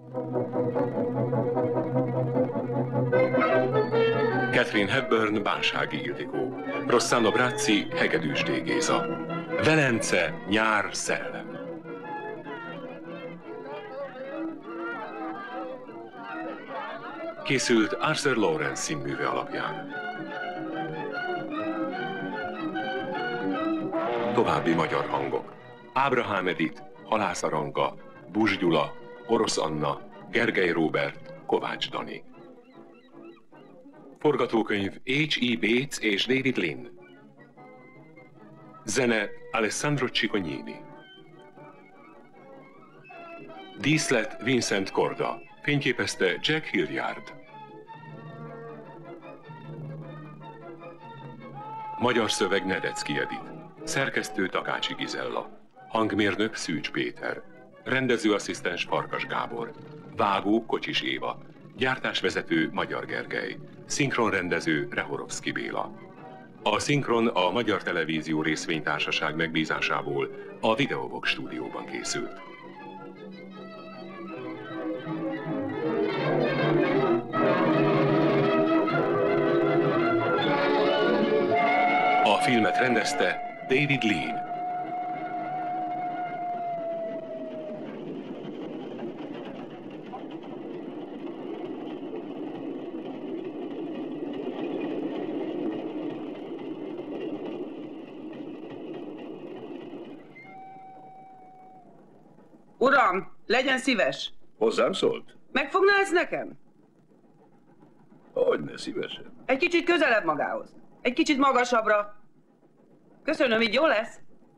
Catherine Hepburn, Bánsági Ildikó. Rossano Brazzi, Hegedűs D. Géza. Velence, nyár, szellem. Készült Arthur Lawrence színműve alapján. További magyar hangok. Ábrahám Edith, Halász Aranka, Buss Gyula, Orosz Anna, Gergely Róbert, Kovács Dani. Forgatókönyv H.E. Bates és David Lynn. Zene Alessandro Cicognini. Díszlet Vincent Korda. Fényképezte Jack Hilliard. Magyar szöveg Nedecki Edith. Szerkesztő Takácsi Gizella. Hangmérnök Szűcs Péter. Rendezőasszisztens Farkas Gábor. Vágó Kocsis Éva. Gyártásvezető Magyar Gergely. Szinkronrendező Rehorovszki Béla. A szinkron a Magyar Televízió Részvénytársaság megbízásából a Videovox stúdióban készült. A filmet rendezte David Lean. Uram, legyen szíves! Hozzám szólt? Megfogná ezt nekem? Hogyne, szívesen. Egy kicsit közelebb magához. Egy kicsit magasabbra. Köszönöm, így jó lesz?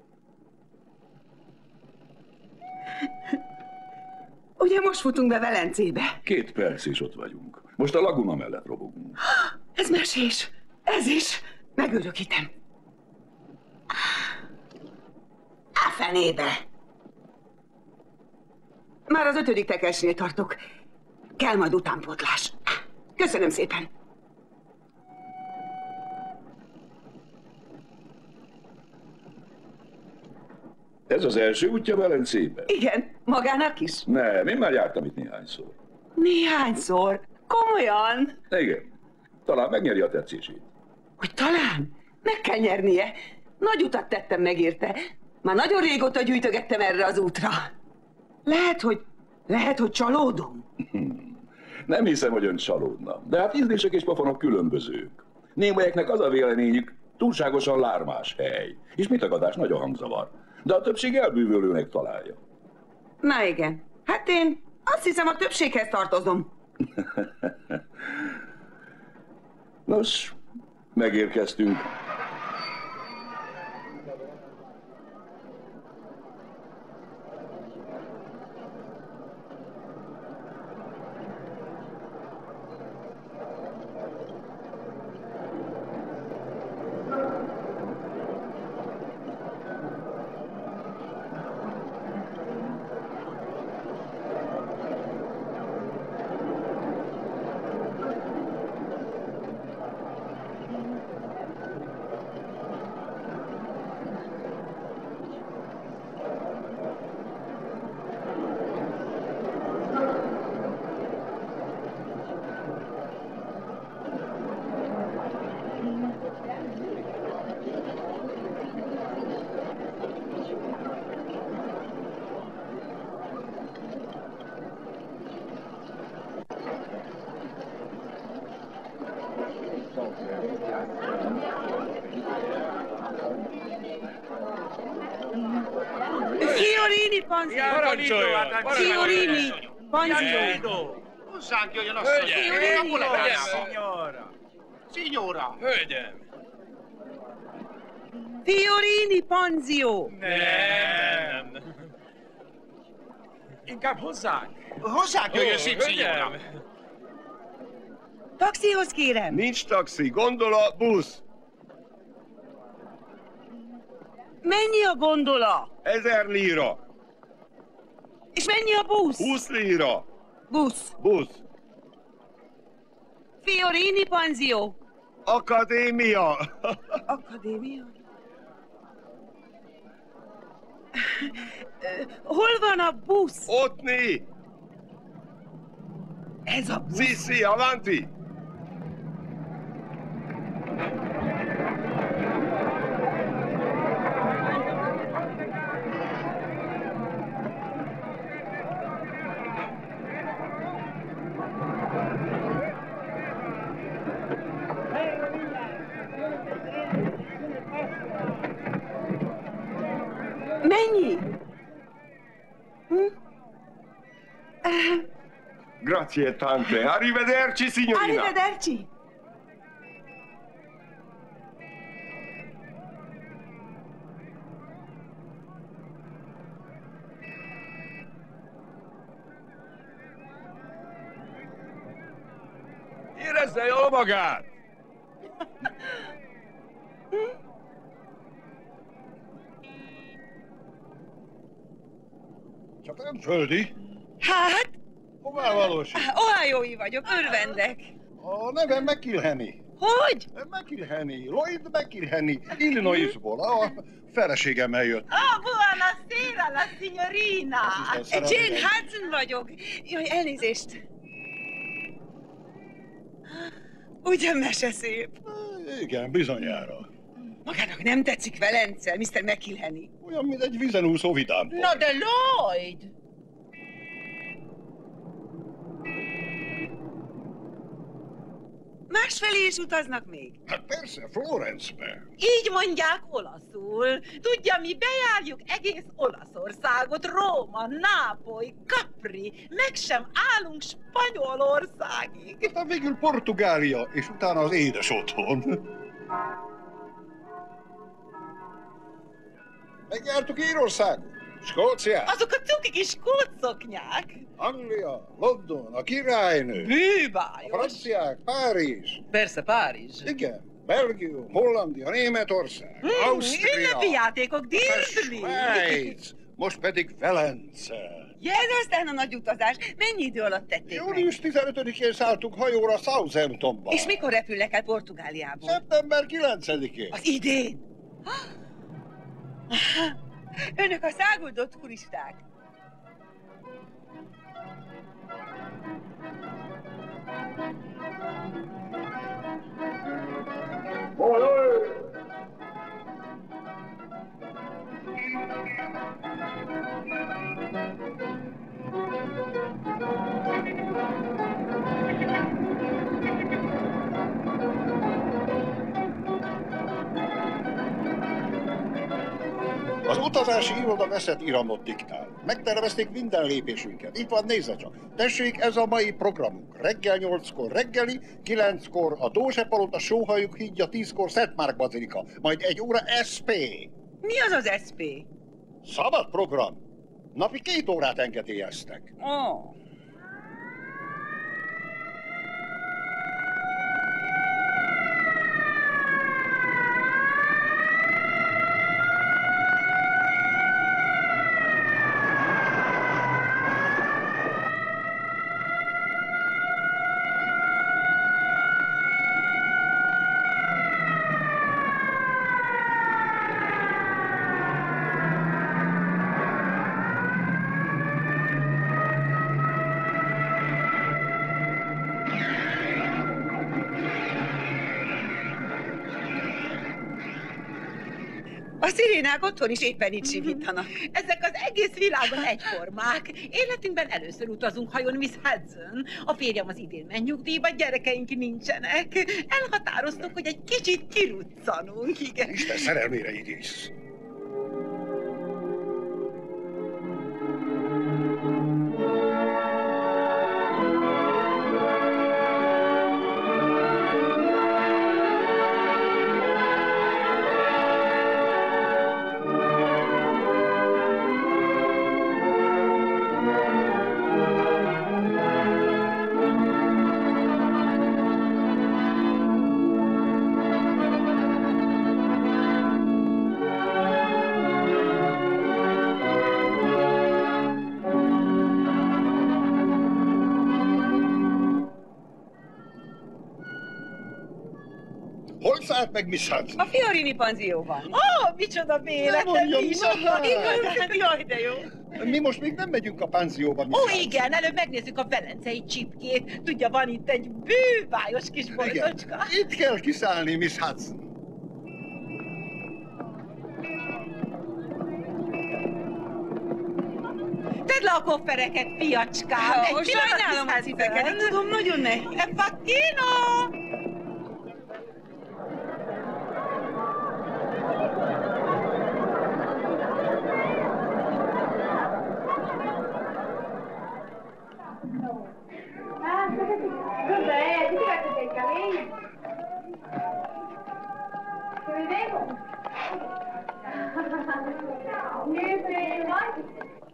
Ugye most futunk be Velencébe? 2 perc és ott vagyunk. Most a laguna mellett robogunk. Ez mesés. Ez is. Megörökítem. A fenébe. Már az 5. tekesnél tartok. Kell majd utánpótlás. Köszönöm szépen. Ez az első útja Velencébe? Igen, magának is? Nem, én már jártam itt néhányszor. Néhányszor? Komolyan? Igen. Talán megnyeri a tetszését. Hogy talán? Meg kell nyernie. Nagy utat tettem meg érte. Már nagyon régóta gyűjtögettem erre az útra. Lehet, hogy csalódom. Nem hiszem, hogy ön csalódna. De hát ízlések és pofonok különbözők. Némelyeknek az a véleményük, túlságosan lármás hely. És mitagadás nagy a hangzavar. De a többség elbűvölőnek találja. Na igen. Hát én azt hiszem, a többséghez tartozom. Nos, megérkeztünk. Fiorini panzió! Fiorini panzió! Hozzánk jöjjön a Signora! Signora! Hölgyem! Fiorini panzió! Nem! Inkább hozzánk! Hozzánk jöjjön, szép signora! Taxihoz kérem! Nincs taxi, gondola, busz. Mennyi a gondola? 1000 lira. És mennyi a busz? 20 lira. Busz. Busz. Fiorini panzió. Akadémia. Akadémia? Hol van a busz? Ottni. Ez a busz. Sì, avanti! Mennyi? Grazie tante. Arrivederci, signorina. Arrivederci. Érezze jól magát! Csak nem földi. Hát, Hová valósít? Ohiói vagyok, örvendek. A nevem McIlhenny. Hogy? McIlhenny, Lloyd McIlhenny, Illinoisból. A feleségemmel jött. Buonasera, la signorina. Azt hiszem, Jane szeretem. Hudson vagyok. Jaj, elnézést. Ugyan mese szép. Igen, bizonyára. Magának nem tetszik Velence, Mr. McIlhenny. Olyan, mint egy vízen úszó vidám. Na de Lloyd! Másfelé is utaznak még? Hát persze, Florence-be. Így mondják olaszul. Tudja, mi bejárjuk egész Olaszországot, Róma, Nápoly, Capri, meg sem állunk Spanyolországig. Aztán végül Portugália, és utána az édes otthon. Megjártuk Írországot, Skóciát, Azok a cuki kis kócoknyák. Anglia, London, a királynő, a Bűbájos. franciák, Párizs, Persze, Párizs. igen, Belgium, Hollandia, Németország, Ünnepi Ausztria, játékok, Dirdli. Svájc, most pedig Velence. Ez aztán a nagy utazás. Mennyi idő alatt tették meg? Július 15-én szálltunk hajóra Southamptonba. És mikor repülnek el Portugáliából? Szeptember 9-én. Az idén? Önök a száguldott turisták. Az utazási iroda veszett iramot diktál. Megtervezték minden lépésünket. Itt van, nézze csak. Tessék, ez a mai programunk. Reggel 8-kor reggeli, 9-kor a Dózse-palota, Sóhajuk hídja, 10-kor Szent Márk Bazilika, majd 1 óra SP. Mi az az SP? Szabad program. Napi 2 órát engedélyeztek. Ó. A szirénák otthon is éppen itt sivítanak. Ezek az egész világon egyformák. Életünkben először utazunk hajón, Miss Hudson. A férjem az idén ment nyugdíjba, gyerekeink nincsenek. Elhatároztuk, hogy egy kicsit kiruccanunk, igen. Isten szerelmére idéz. szállt meg Miss Hudson? A Fiorini panzióban. Ó, micsoda véletlen! Nem mondjam, mi is nem. ott vagyunk. Jaj, de jó! Mi most még nem megyünk a panzióba, Miss Ó, Hudson. igen, előbb megnézzük a velencei csipkét. Tudja, van itt egy bűvályos kis Igen. boltocska. Itt kell kiszállni, Miss Hudson. Tedd le a koffereket, fiacskám! Egy pillanat, Sajnálom Miss a cipeket, Hudson. tudom, nagyon nehéz. Facchino! Cos'è? Ti tirato dei capelli? Ti vedevo? Niente, vai.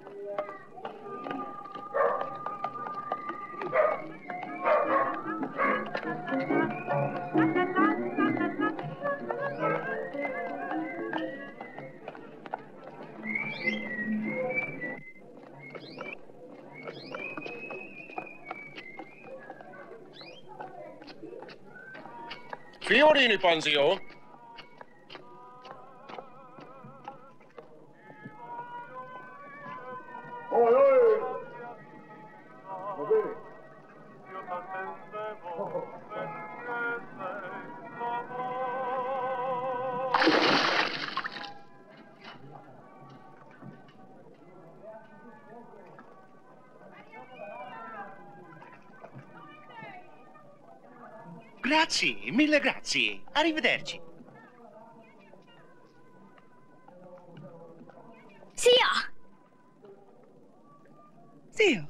Fiorini panzió. Grazie, mille grazie. Arrivederci. Szia! Szia!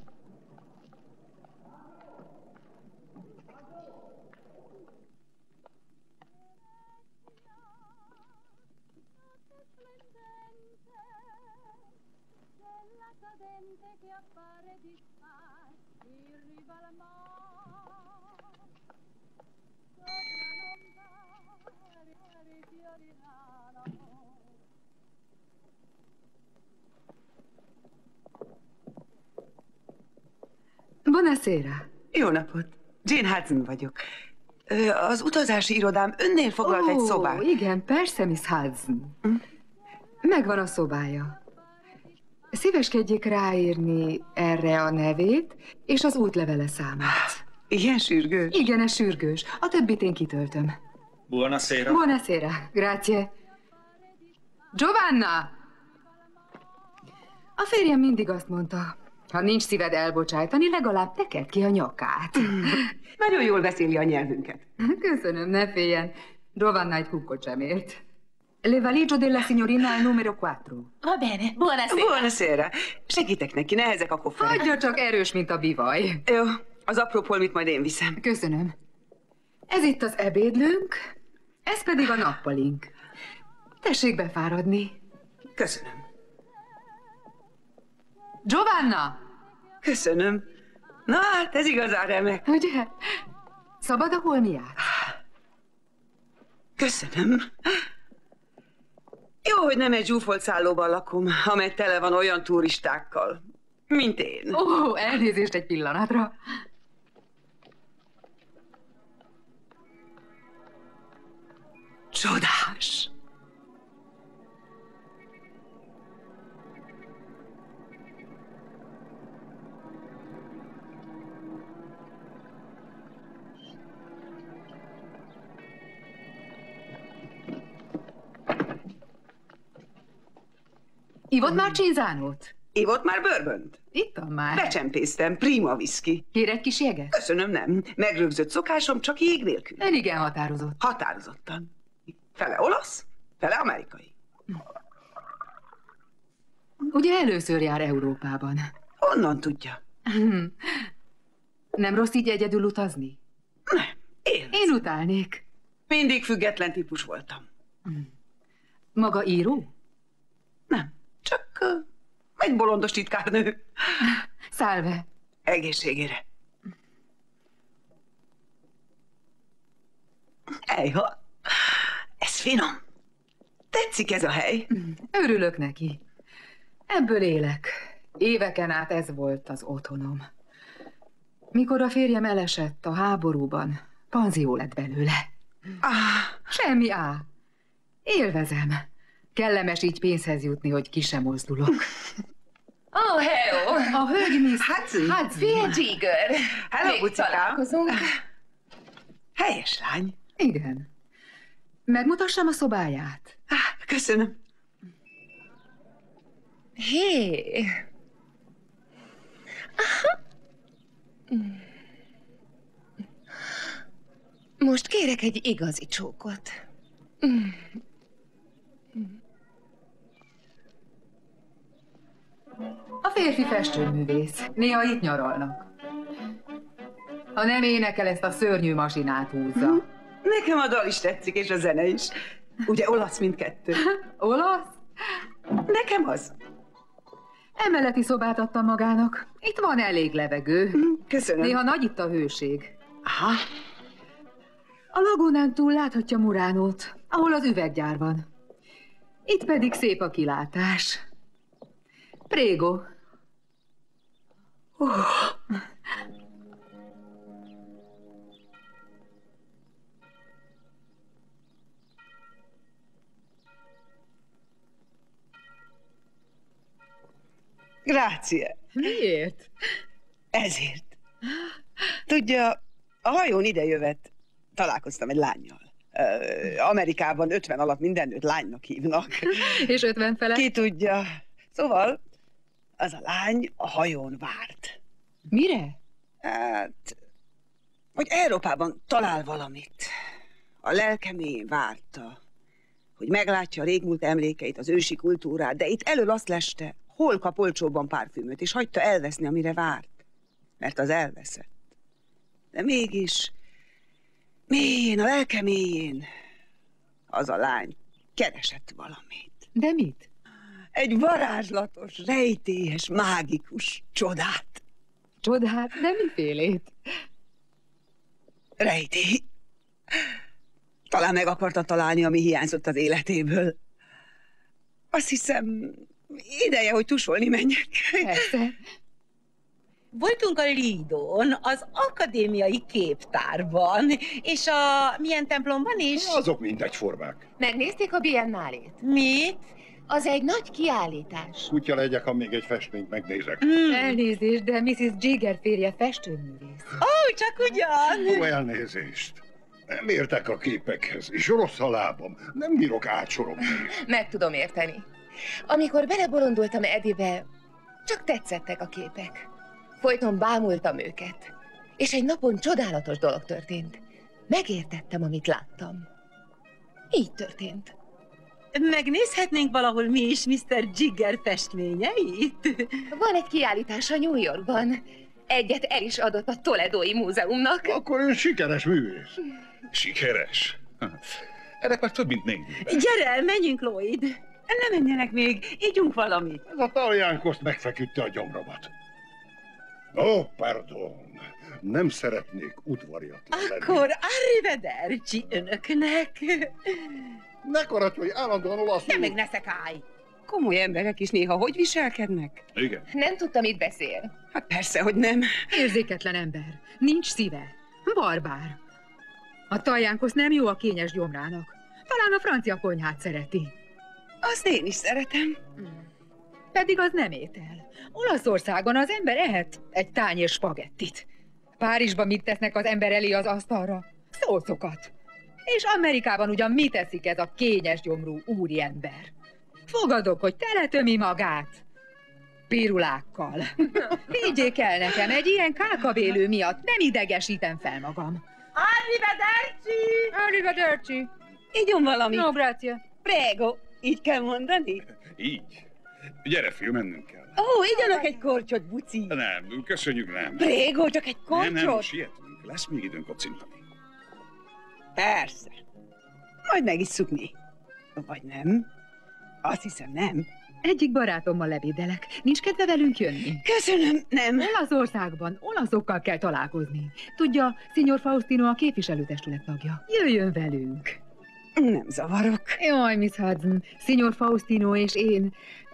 Buonasera. Jó napot. Jane Hudson vagyok. Az utazási irodám önnél foglalt egy szobát. Igen, persze, Miss Hudson. Megvan a szobája. Szíveskedjék ráírni erre a nevét és az útlevele számát. Ilyen sürgős? Igen, ez sürgős. A többit én kitöltöm. Buonasera. Buonasera, grazie. Giovanna! A férjem mindig azt mondta, ha nincs szíved elbocsájtani, legalább tekerd ki a nyakát. Nagyon jól beszéli a nyelvünket. Köszönöm, ne féljen. Giovanna egy kukkot sem ért. Le valigie della signorina al numero 4. Va bene, buonasera. Buonasera. Segítek neki, nehezek a kofferek. Hagyja csak erős, mint a bivaj. Jó, az apró polmit majd én viszem. Köszönöm. Ez itt az ebédlőnk, ez pedig a nappalink. Tessék befáradni. Köszönöm. Giovanna! Köszönöm. Na hát, ez igazán remek. Ugye? Szabad a holmiát? Köszönöm. Jó, hogy nem egy zsúfolt szállóban lakom, amely tele van olyan turistákkal, mint én. Ó, elnézést egy pillanatra. Csodás! Ivott már csinzánót? Ivott már bourbont? Ittam már. Becsempésztem, prima whisky. Kér egy kis jeget? Köszönöm, nem. Megrögzött szokásom, csak jég nélkül. Ön igen határozott. Határozottan. Fele olasz, fele amerikai. Ugye először jár Európában. Honnan tudja? Nem rossz így egyedül utazni? Nem, élvezem. Én utálnék. Mindig független típus voltam. Maga író? Nem, csak egy bolondos titkárnő. Szálve. Egészségére. Ejha, ez finom. Tetszik ez a hely? Örülök neki. Ebből élek. Éveken át ez volt az otthonom. Mikor a férjem elesett a háborúban, panzió lett belőle. Semmi á. Élvezem. Kellemes így pénzhez jutni, hogy ki sem mozdulok. Hello! A hölgy Miss Hudson. Fia Jigger. Hello, Még bucikám. találkozunk. Helyes lány. Igen. Megmutassam a szobáját? Köszönöm. Hé! Most kérek egy igazi csókot. A férfi festőművész. Néha itt nyaralnak. Ha nem énekel, ezt a szörnyű masinát húzza. Nekem a dal is tetszik, és a zene is. Ugye olasz mindkettő? Olasz? Nekem az. Emeleti szobát adtam magának. Itt van elég levegő. Köszönöm. Néha nagy itt a hőség. Aha. A lagúnán túl láthatja Muránót, ahol az üveggyár van. Itt pedig szép a kilátás. Prego. Grazie. Miért? Ezért. Tudja, a hajón idejövet találkoztam egy lánnyal. Amerikában 50 alatt minden nőt lánynak hívnak. És 50 felett? Ki tudja. Szóval az a lány a hajón várt. Mire? Hát, hogy Európában talál valamit. A lelke mélyén várta, hogy meglátja a régmúlt emlékeit, az ősi kultúrát, de itt elől azt leste, hol kap olcsóbban párfümöt, és hagyta elveszni, amire várt. Mert az elveszett. De mégis, mélyén, a lelke mélyén, az a lány keresett valamit. De mit? Egy varázslatos, rejtélyes, mágikus csodát. Csodát? De mifélét? Rejtély. Talán meg akarta találni, ami hiányzott az életéből. Azt hiszem, ideje, hogy tusolni menjek. Persze. Voltunk a Lidón, az akadémiai képtárban, és a milyen templomban is? Azok mindegyformák. Megnézték a biennálét? Mit? Az egy nagy kiállítás. Kutya legyek, ha még egy festményt megnézek. Elnézést, de Mrs. Jigger férje festőművész. Ó, csak ugyan! Ó, elnézést. Nem értek a képekhez, és rossz a lábam. Nem bírok átsorogni. Meg tudom érteni. Amikor belebolondultam Edibe, csak tetszettek a képek. Folyton bámultam őket. És egy napon csodálatos dolog történt. Megértettem, amit láttam. Így történt. Megnézhetnénk valahol mi is Mr. Jigger festményeit? Van egy kiállítása New Yorkban. Egyet el is adott a Toledói Múzeumnak. Akkor ön sikeres művész. Sikeres? Ennek már több mint 4 éve. Gyere, menjünk, Lloyd! Ne menjenek még, ígyunk valamit. Ez a taljánkozt megfeküdte a gyomromat. Ó, pardon. Nem szeretnék udvariatlan lenni. Akkor arrivederci önöknek! Ne karadj, hogy állandóan olaszul. Te meg ne szekálj! Komoly emberek is néha hogy viselkednek? Igen. Nem tudtam, mit beszél. Hát persze, hogy nem. Érzéketlen ember. Nincs szíve. Barbár. A tajánkosz nem jó a kényes gyomrának. Talán a francia konyhát szereti. Azt én is szeretem. Pedig az nem étel. Olaszországon az ember ehet egy tányér spagettit. Párizsban mit tesznek az ember elé az asztalra? Szószokat. És Amerikában ugyan mit teszik ez a kényes gyomrú úriember? Fogadok, hogy teletömi magát. Pirulákkal. Higgyék el nekem, egy ilyen kálkavélő miatt nem idegesítem fel magam. Arrivederci! Arrivederci! Ígyom valamit. No, grazie. Prego. Így kell mondani? Így. Gyere, fiú, mennünk kell. Ó, igyanak egy kortyot, buci. Nem, köszönjük, nem. Prego, csak egy kortyot? Nem, sietünk. Lesz még időnk kocintani. Persze. Majd megisszuk mi. Vagy nem? Azt hiszem, nem. Egyik barátommal lebédelek. Nincs kedve velünk jönni? Köszönöm, nem. Olaszországban olaszokkal kell találkozni. Tudja, Signor Faustino a képviselőtestület tagja. Jöjjön velünk. Nem zavarok. Jaj, Miss Hudson, Signor Faustino és én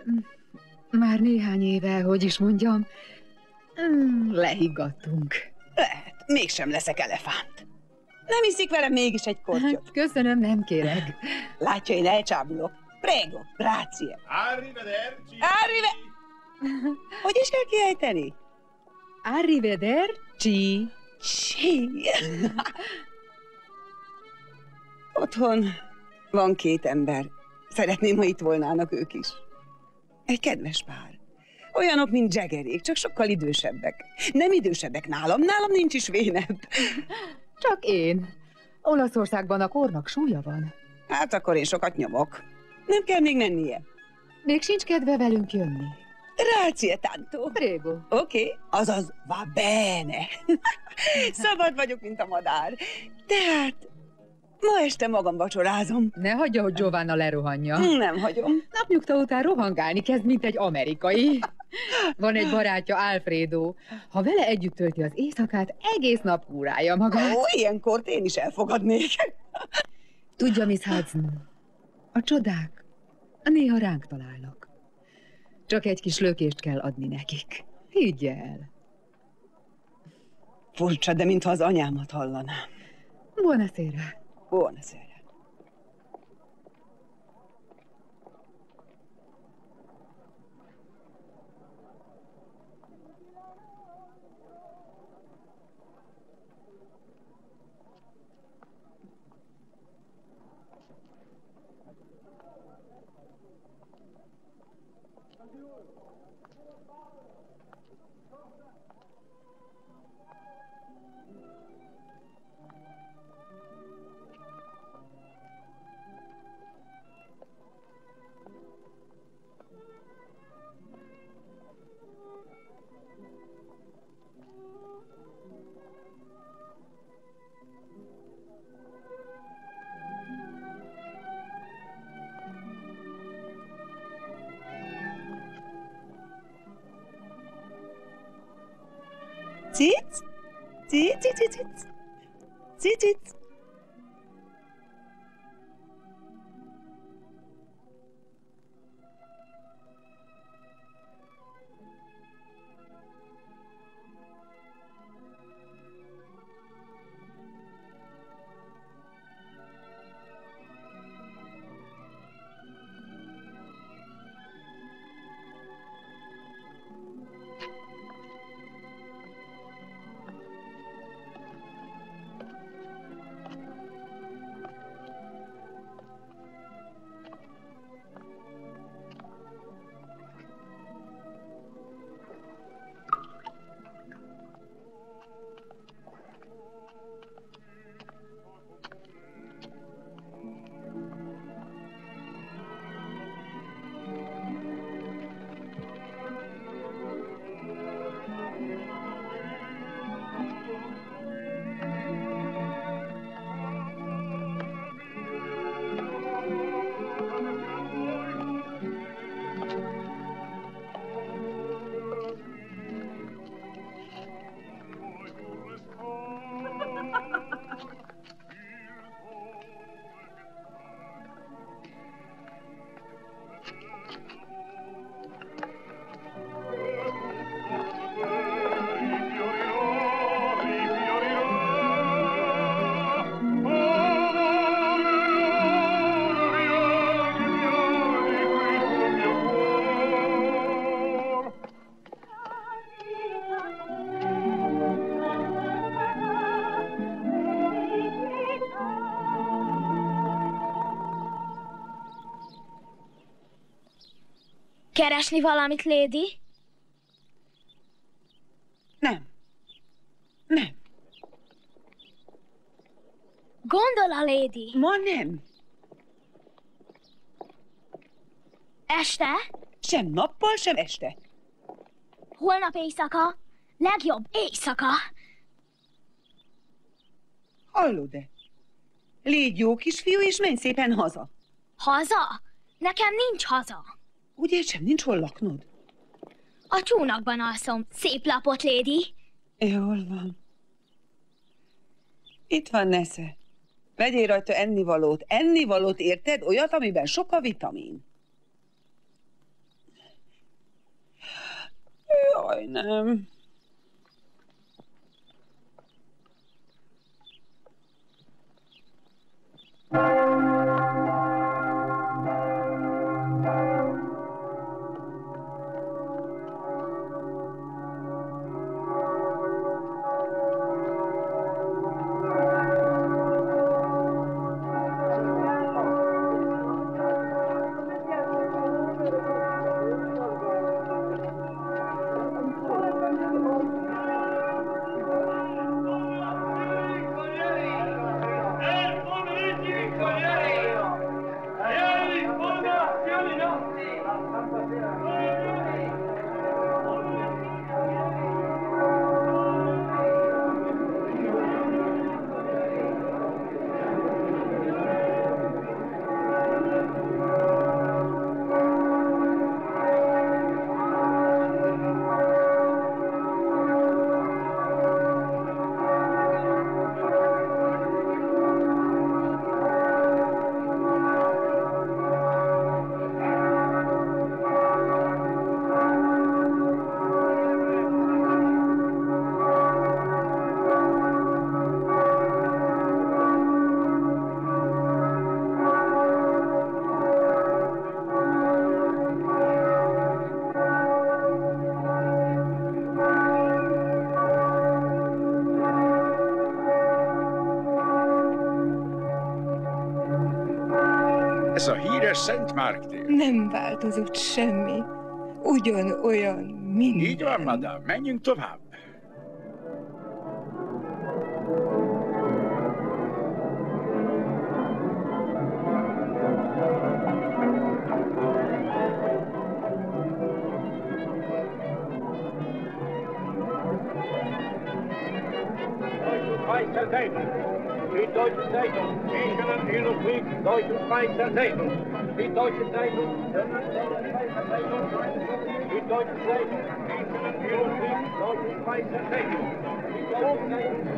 már néhány éve, hogy is mondjam, lehiggadtunk. Lehet, mégsem leszek elefánt. Nem iszik velem mégis egy kortyot? Köszönöm, nem kérek. Látja, én elcsábulok. Prego, grazie. Arrivederci. Hogy is kell kiejteni? Arrivederci. Sí. Otthon van 2 ember. Szeretném, ha itt volnának ők is. Egy kedves pár. Olyanok, mint Jaggerék, csak sokkal idősebbek. Nem idősebbek nálam nincs is vénebb. Csak én. Olaszországban a kornak súlya van. Hát akkor én sokat nyomok. Nem kell még mennie. Még sincs kedve velünk jönni. Grazie tanto. Prego. Oké, azaz va bene. Szabad vagyok, mint a madár. Tehát ma este magam vacsorázom. Ne hagyja, hogy Giovanna lerohanja. Nem hagyom. Napnyugta után rohangálni kezd, mint egy amerikai. Van egy barátja, Alfredo. Ha vele együtt tölti az éjszakát, egész nap kúrálja magát. Ó, ilyenkor én is elfogadnék. Tudja, Miss Hudson, a csodák néha ránk találnak. Csak egy kis lökést kell adni nekik. Higgy el. Furcsa, de mintha az anyámat hallanám. Buonasera. Buonasera. Cic? Cic, cic, cic, cic. Cic, cic. Keresni valamit, Lady? Nem. Nem. Gondol a Lady? Ma nem. Este? Sem nappal, sem este. Holnap éjszaka? Legjobb éjszaka. Hallod-e? Légy jó kisfiú, és menj szépen haza. Haza? Nekem nincs haza. Úgy értsem, nincs hol laknod? A csónakban alszom. Szép lapot, Lady. Jól van. Itt van, Nesze. Vegyél rajta ennivalót. Ennivalót, érted? Olyat, amiben sok a vitamin. Jaj, nem. Ez a híres Szent Márk tér. Nem változott semmi. Ugyanolyan minden. Így van, madám. Menjünk tovább. Süddeutsche Zeitung, Griechenland hin und Krieg, Deutsche Schweizer Zeitung. Süddeutsche Zeitung, Süddeutsche Zeitung, Griechenland hin und Krieg, Deutsche Schweizer Zeitung. Süddeutsche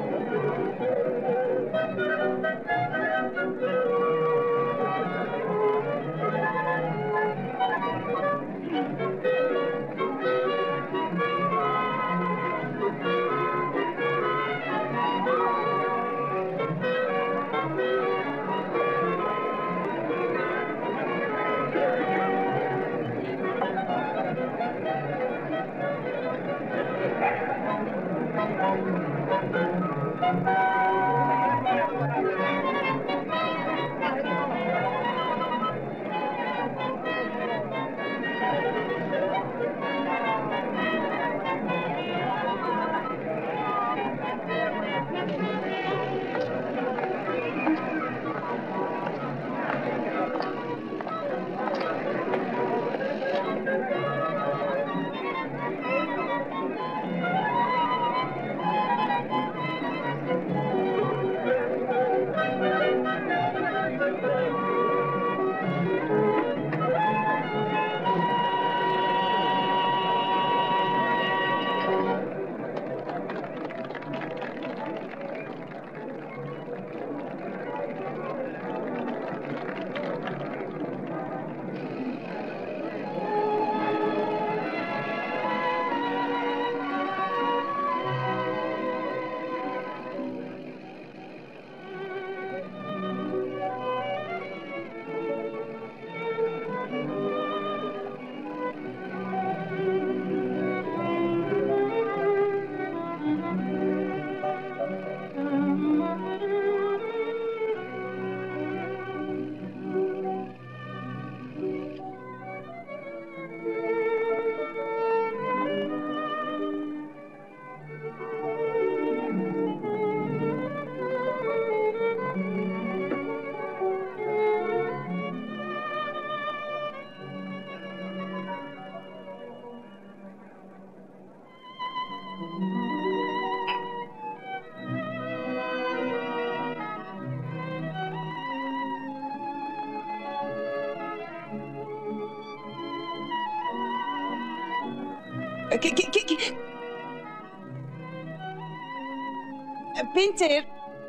Pincér!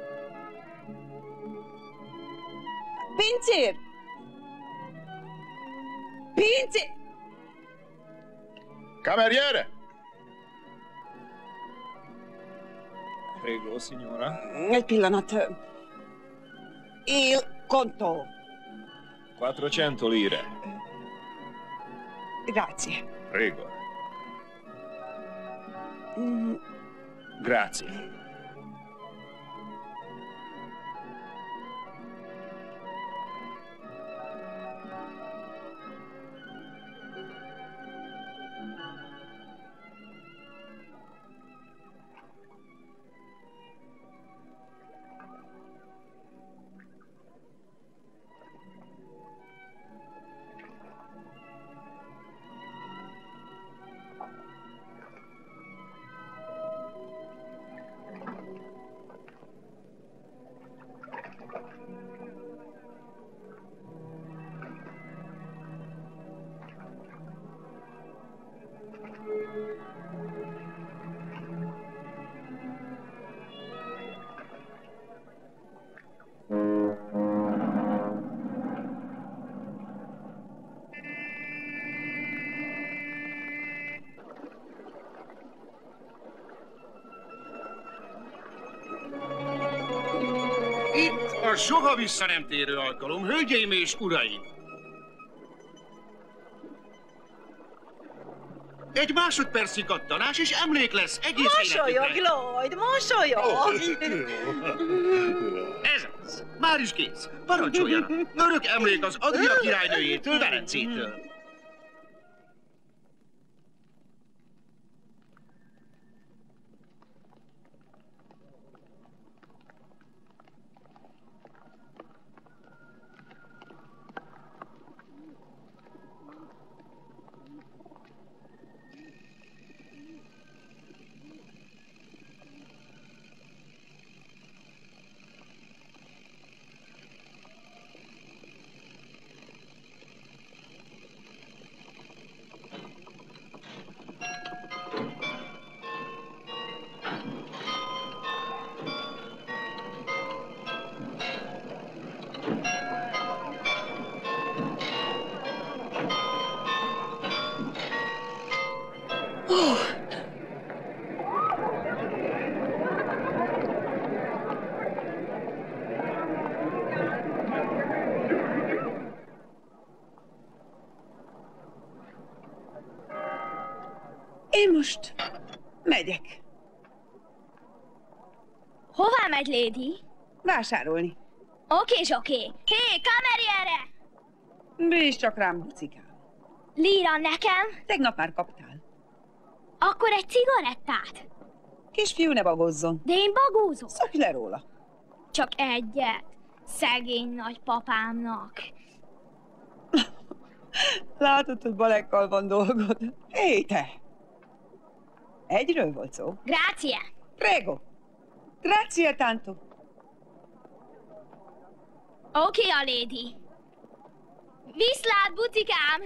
Pincér! Pincér! Cameriere! Prego, signora. Egy pillanat. Il conto. 400 lire. Grazie. Prego. Grazie. soha vissza nem térő alkalom, hölgyeim és uraim! Egy másodperci kattanás, és emlék lesz egész Mosolyog, Lloyd, mosolyog! Ez az. Már is kész. Parancsoljanak. Örök emlék az Adria királynőjétől, Velencétől. Én most megyek. Hová megy, Lady? Vásárolni. Oké. Hé, kamerjára! Bízz csak rám, bucikám. Lira nekem? Tegnap már kaptál. Akkor egy cigarettát? Kisfiú, ne bagozzon. De én bagózom. Szokj le róla. Csak egyet. Szegény nagypapámnak. Látod, hogy balekkal van dolgod. Hé, te! Egyről volt szó. Grazie. Prego. Grazie tanto. Oké, a lady. Viszlát, bucikám!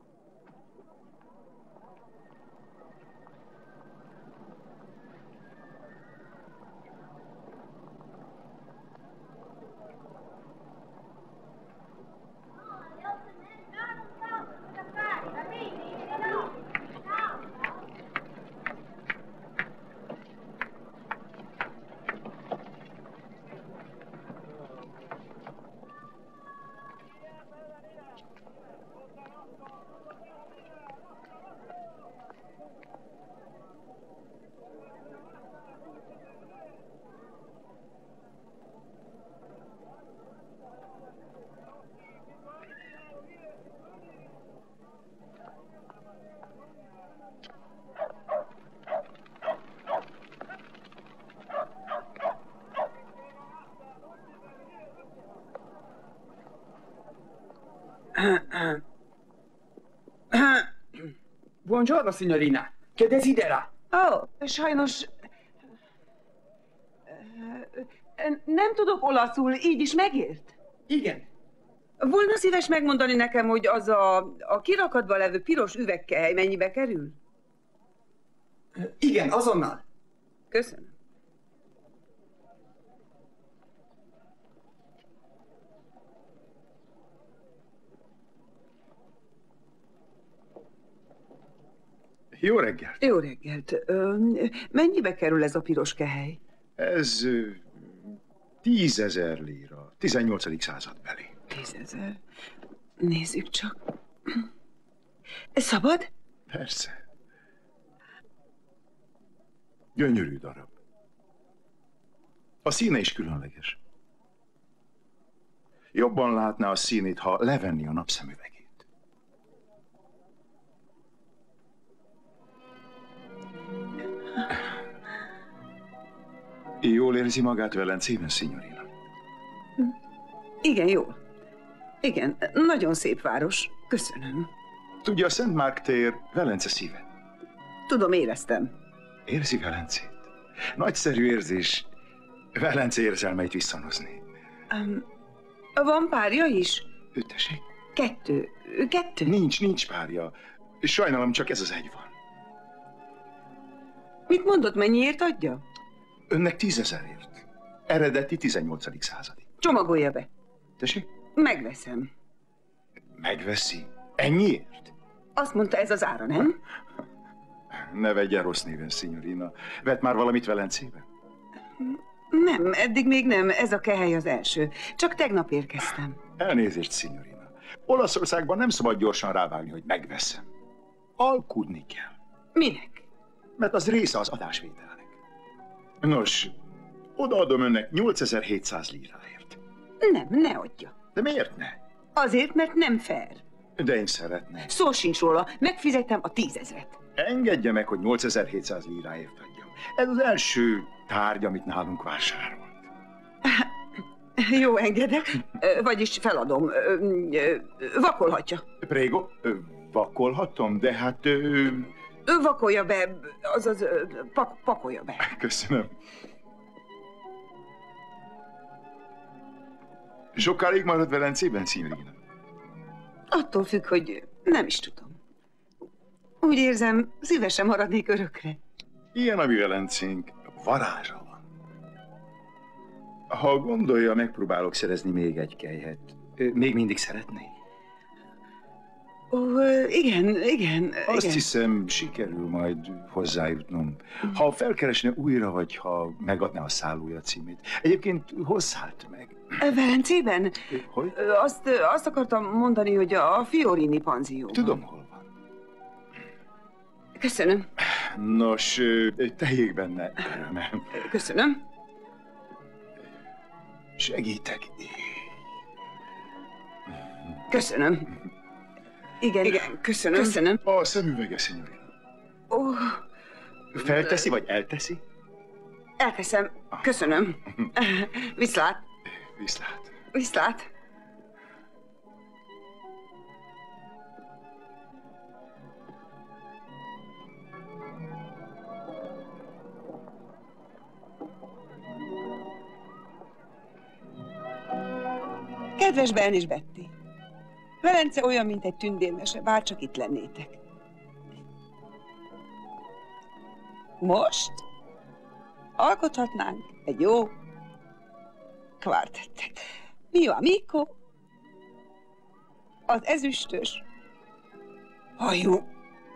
Buongiorno, signorina. Che desidera? Sajnos... Nem tudok olaszul, így is megért? Igen. Volna szíves megmondani nekem, hogy az a kirakatban levő piros üvegkehely mennyibe kerül? Igen, azonnal. Köszönöm. Jó reggelt! Jó reggelt. Mennyibe kerül ez a piros kehely? Ez 10 000 lira, 18. századbeli. 10 000. Nézzük csak. Szabad? Persze. Gyönyörű darab. A színe is különleges. Jobban látná a színét, ha levenni a napszemüvegét. Jól érzi magát Velencében, signorina? Igen, jól. Igen, nagyon szép város. Köszönöm. Tudja, a Szent Márk tér Velence szíve. Tudom, éreztem. Érzi Velencét? Nagyszerű érzés Velence érzelmeit visszanozni. Van párja is? Tessék? Kettő. Nincs párja. Sajnálom, csak ez az egy van. Mit mondott, mennyiért adja? Önnek 10 000-ért. Eredeti 18. századi. Csomagolja be. Tessék? Megveszem. Megveszi? Ennyiért? Azt mondta, ez az ára, nem? Ne vegyen rossz néven, signorina. Vett már valamit Velencében? Nem, eddig még nem. Ez a kehely az első. Csak tegnap érkeztem. Elnézést, signorina. Olaszországban nem szabad gyorsan rávágni, hogy megveszem. Alkudni kell. Minek? Mert az része az adásvételnek. Nos, odaadom önnek 8700 liráért. Nem, ne adja. De miért ne? Azért, mert nem fair. De én szeretném. Szó sincs róla. Megfizettem a 10 000-et. Engedje meg, hogy 8700 liráért adjam. Ez az első tárgy, amit nálunk vásárolt. Jó, engedek. Vagyis feladom. Vakolhatja. Prégo, vakolhatom, de hát... Vakolja be, azaz pakolja be. Köszönöm. Sokáig maradt Velencében, signorina? Attól függ, hogy nem is tudom. Úgy érzem, szívesen maradnék örökre. Ilyen a mi Velencénk, varázsa van. Ha gondolja, megpróbálok szerezni még egy kelyhet. Még mindig szeretné? Ó, igen. Azt hiszem, sikerül majd hozzájutnom. Ha felkeresne újra, vagy ha megadná a szállója címét. Egyébként hol szállt meg? Velencében? Hogy? Azt akartam mondani, hogy a Fiorini panzióban. Tudom, hol van. Köszönöm. Nos, teljék benne örömem. Köszönöm. Segítek. Köszönöm. Igen, köszönöm. A szemüvege, signorina. Ó. Felteszi, vagy elteszi? Elteszem. Köszönöm. Viszlát. Viszlát. Kedves Ben és Betty, Velence olyan, mint egy tündérmese, bárcsak itt lennétek. Most alkothatnánk egy jó kvártettet. Mio amico, az ezüstös hajú.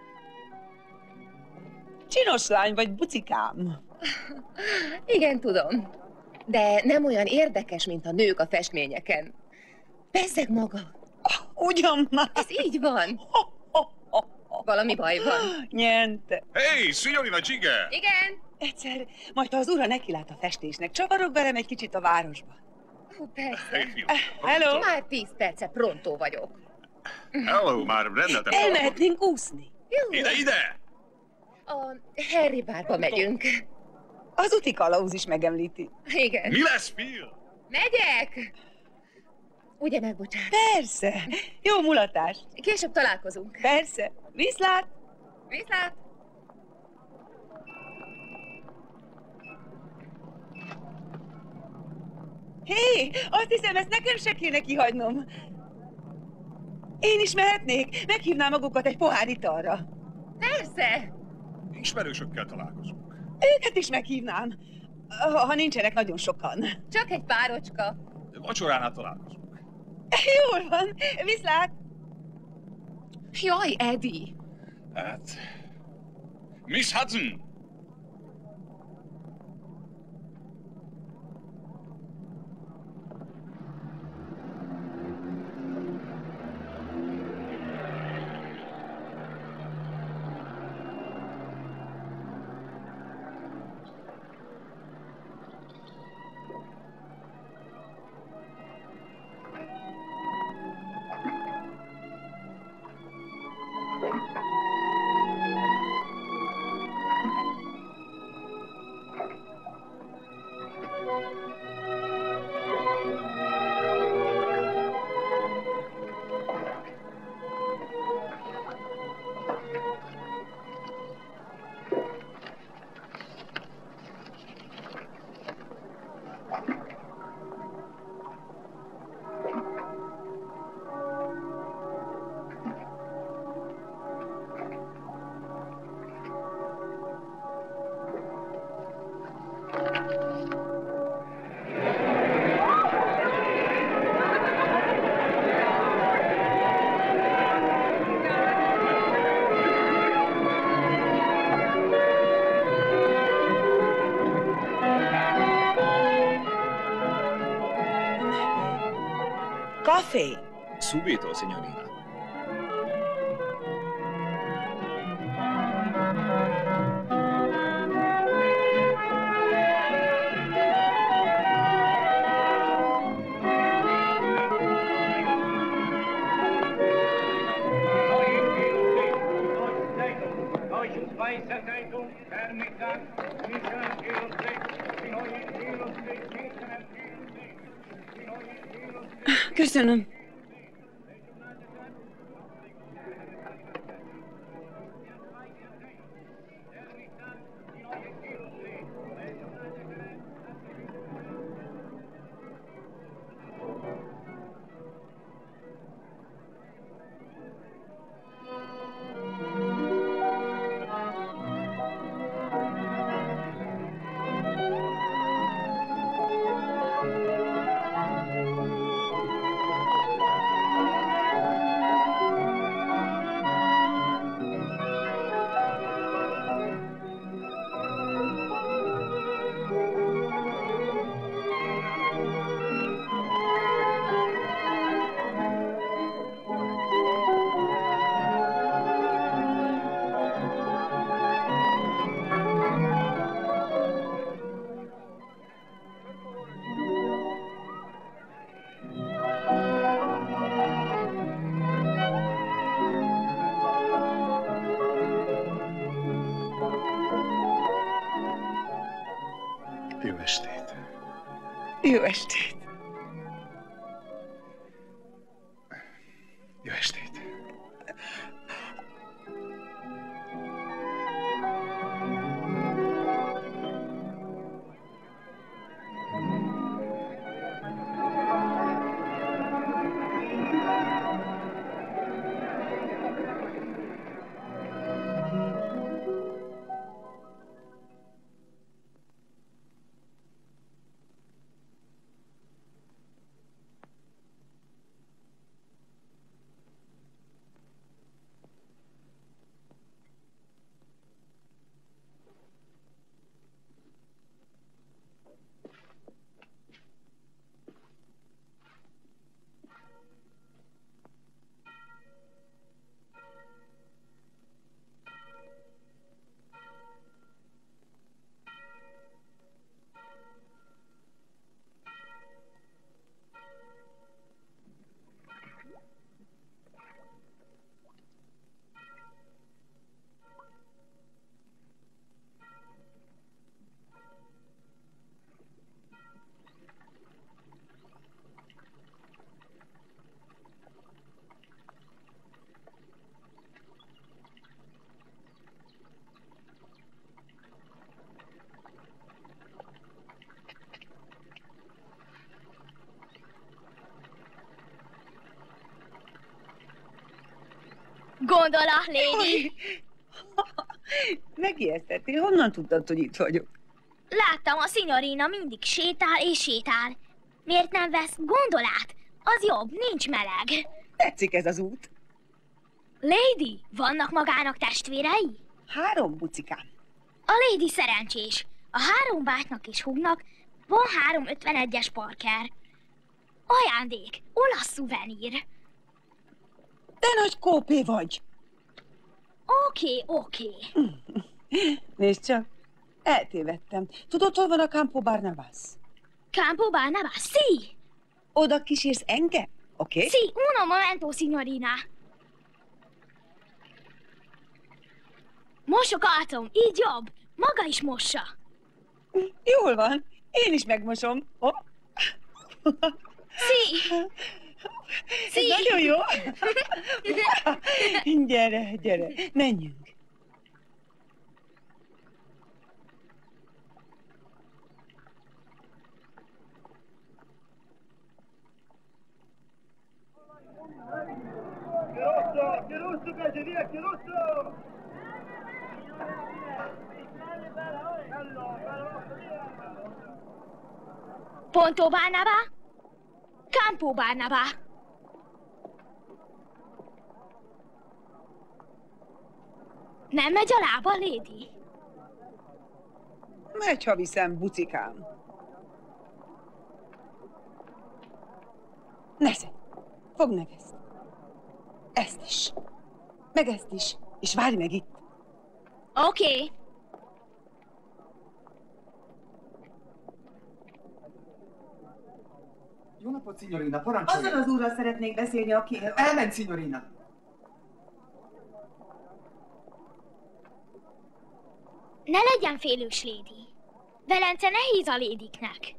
Csinos lány vagy, bucikám? Igen, tudom. De nem olyan érdekes, mint a nők a festményeken. Bezzeg maga. Ugyan már. Ez így van. Valami baj van. Niente. Hey, signorina Giger! Igen? Egyszer, majd ha az ura nekilát a festésnek, csavarok velem egy kicsit a városba. Persze. Hello. Már 10 perce prontó vagyok. Hello, már rendeltem. Elmehetnénk úszni. Jó. Ide! A Harry bárba megyünk. Az úti kalauz is megemlíti. Igen. Mi lesz, Phil? Megyek! Ugye megbocsát? Persze. Jó mulatás. Később találkozunk. Persze. Viszlát! Viszlát! Hé, azt hiszem, ezt nekem se kéne kihagynom. Én is mehetnék? Meghívnám magukat egy pohár italra. Persze! Ismerősökkel találkozunk. Őket is meghívnám. Ha nincsenek nagyon sokan. Csak egy párocska. Vacsoránál találkozunk. Jól van. Viszlát! Jaj, Eddie! Hát... Miss Hudson! Café? Subito, signorina. Köszönöm. Jó estét. Jó estét. Jó estét. Gondola, Lady. Megijesztettél? Honnan tudtad, hogy itt vagyok? Láttam, a signorina mindig sétál és sétál. Miért nem vesz gondolát? Az jobb, nincs meleg. Tetszik ez az út. Lady, vannak magának testvérei? 3 bucikám. A Lady szerencsés. A 3 bátynak és húgnak van 3 51-es Parker. Ajándék, olasz szuvenír. Te nagy kópé vagy. Oké. Nézd csak, eltévedtem. Tudod, hol van a Campo Barnabas? Campo Barnabas, sí. Oda kísérsz engem? Oké? Sí, uno momento, signorina. Mosogatom, így jobb. Maga is mossa. Jól van, én is megmosom. Oh. Sí. Ez nagyon jó. Gyere, menjünk. Ponto Barnaba? Campo Barnaba. Nem megy a lába, Lady? Megy, ha viszem, bucikám. Nesze, Fogd meg ezt. Ezt is. Meg ezt is. És várj meg itt. Oké. Jó napot, signorina, parancsoljon! Azzal az úrral szeretnék beszélni, aki... Elment, signorina! Ne legyen félős, Lady. Velence nehéz a lédiknek.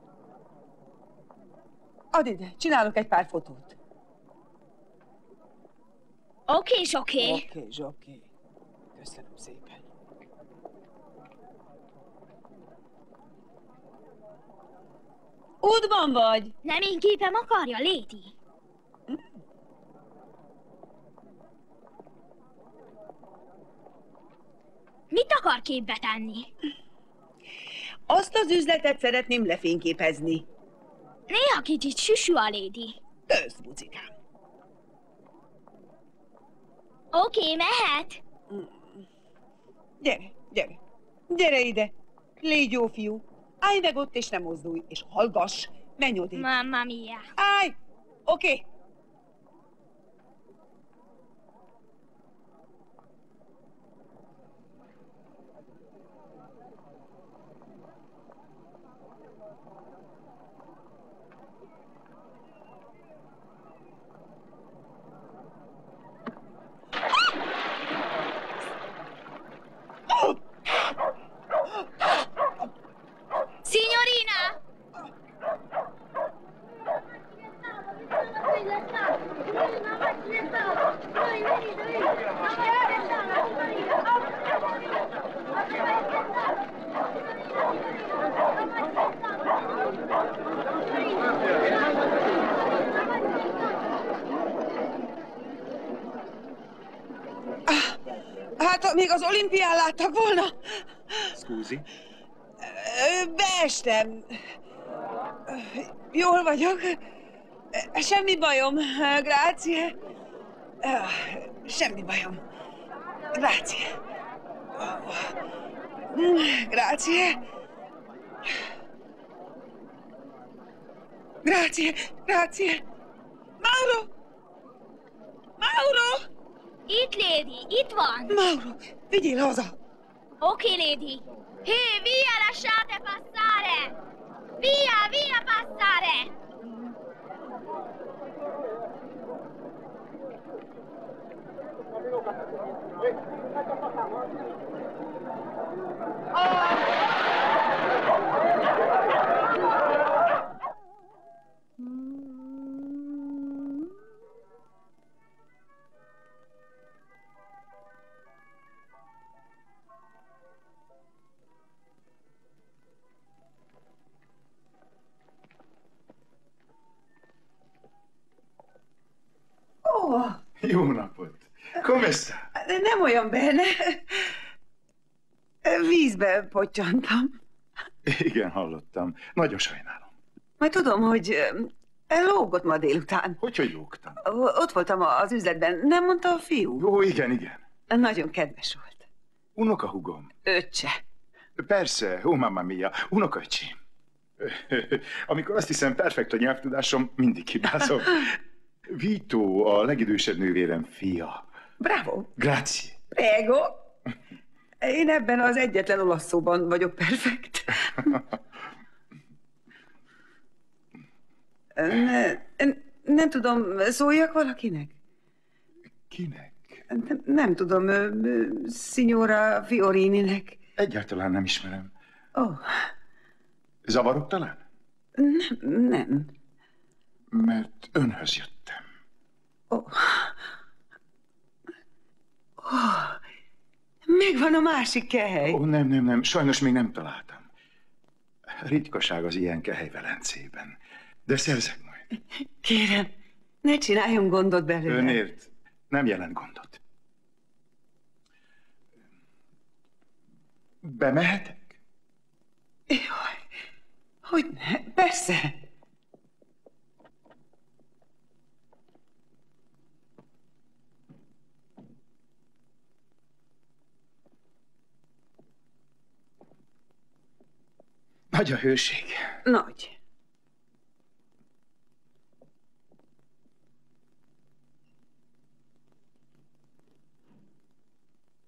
Add ide, csinálok egy pár fotót. Oké, Zsoké. Oké, Zsoké. Köszönöm szépen. Útban vagy? Nem én képem akarja, Lady. Mit akar képbe tenni? Azt az üzletet szeretném lefényképezni. Néha kicsit süsű a Lady. Dősz, bucikám. Oké, mehet. Gyere, gyere. Gyere ide. Légy jó fiú. Állj meg ott és ne mozdulj. És hallgass. Menj odébb. Mamma mia. Állj! Oké. Signorina! Hát, ha még az olimpián láttak volna. Scusi? Beestem. Jól vagyok. Semmi bajom. Grazie. Semmi bajom. Grazie. Grazie. Grazie. Grazie. Mauro! Mauro! Itt, Lady, itt van. Mauro, vigyél haza. Oké, Lady. Hé, via, lasciate passare! Via, via passare! Jó napot! Come sta? Nem olyan benne. Vízbe pottyantam. Igen, hallottam. Nagyon sajnálom. Majd tudom, hogy lógott ma délután. Hogy lógtam? Ott voltam az üzletben. Nem mondta a fiú? Ó, igen. Nagyon kedves volt. Unokahúgom. Öccse. Persze, ó, mamma mia, unokaöcsém. Amikor azt hiszem, perfekt a nyelvtudásom, mindig hibázom. Vito, a legidősebb nővérem fia. Bravo. Grazie. Prego. Én ebben az egyetlen olasz szóban vagyok perfekt. Nem tudom, szóljak valakinek? Kinek? Nem tudom, Signora Fiorininek. Egyáltalán nem ismerem. Zavarok talán? Nem. Mert önhöz jöttem. Megvan a másik kehely. Nem, sajnos még nem találtam. Ritkaság az ilyen kehely Velencében. De szerzek majd. Kérem, ne csináljon gondot belőle. Önért nem jelent gondot. Bemehetek? Jaj, hogy ne, persze. Nagy a hőség. Nagy.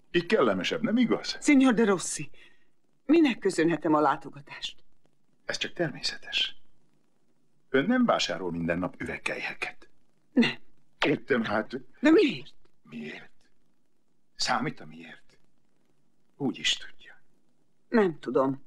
Így kellemesebb, nem igaz? Signor de Rossi, minek köszönhetem a látogatást? Ez csak természetes. Ön nem vásárol minden nap üvegkelyheket. Nem. Értem, hát... De miért? Miért? Számít a miért? Úgy is tudja. Nem tudom.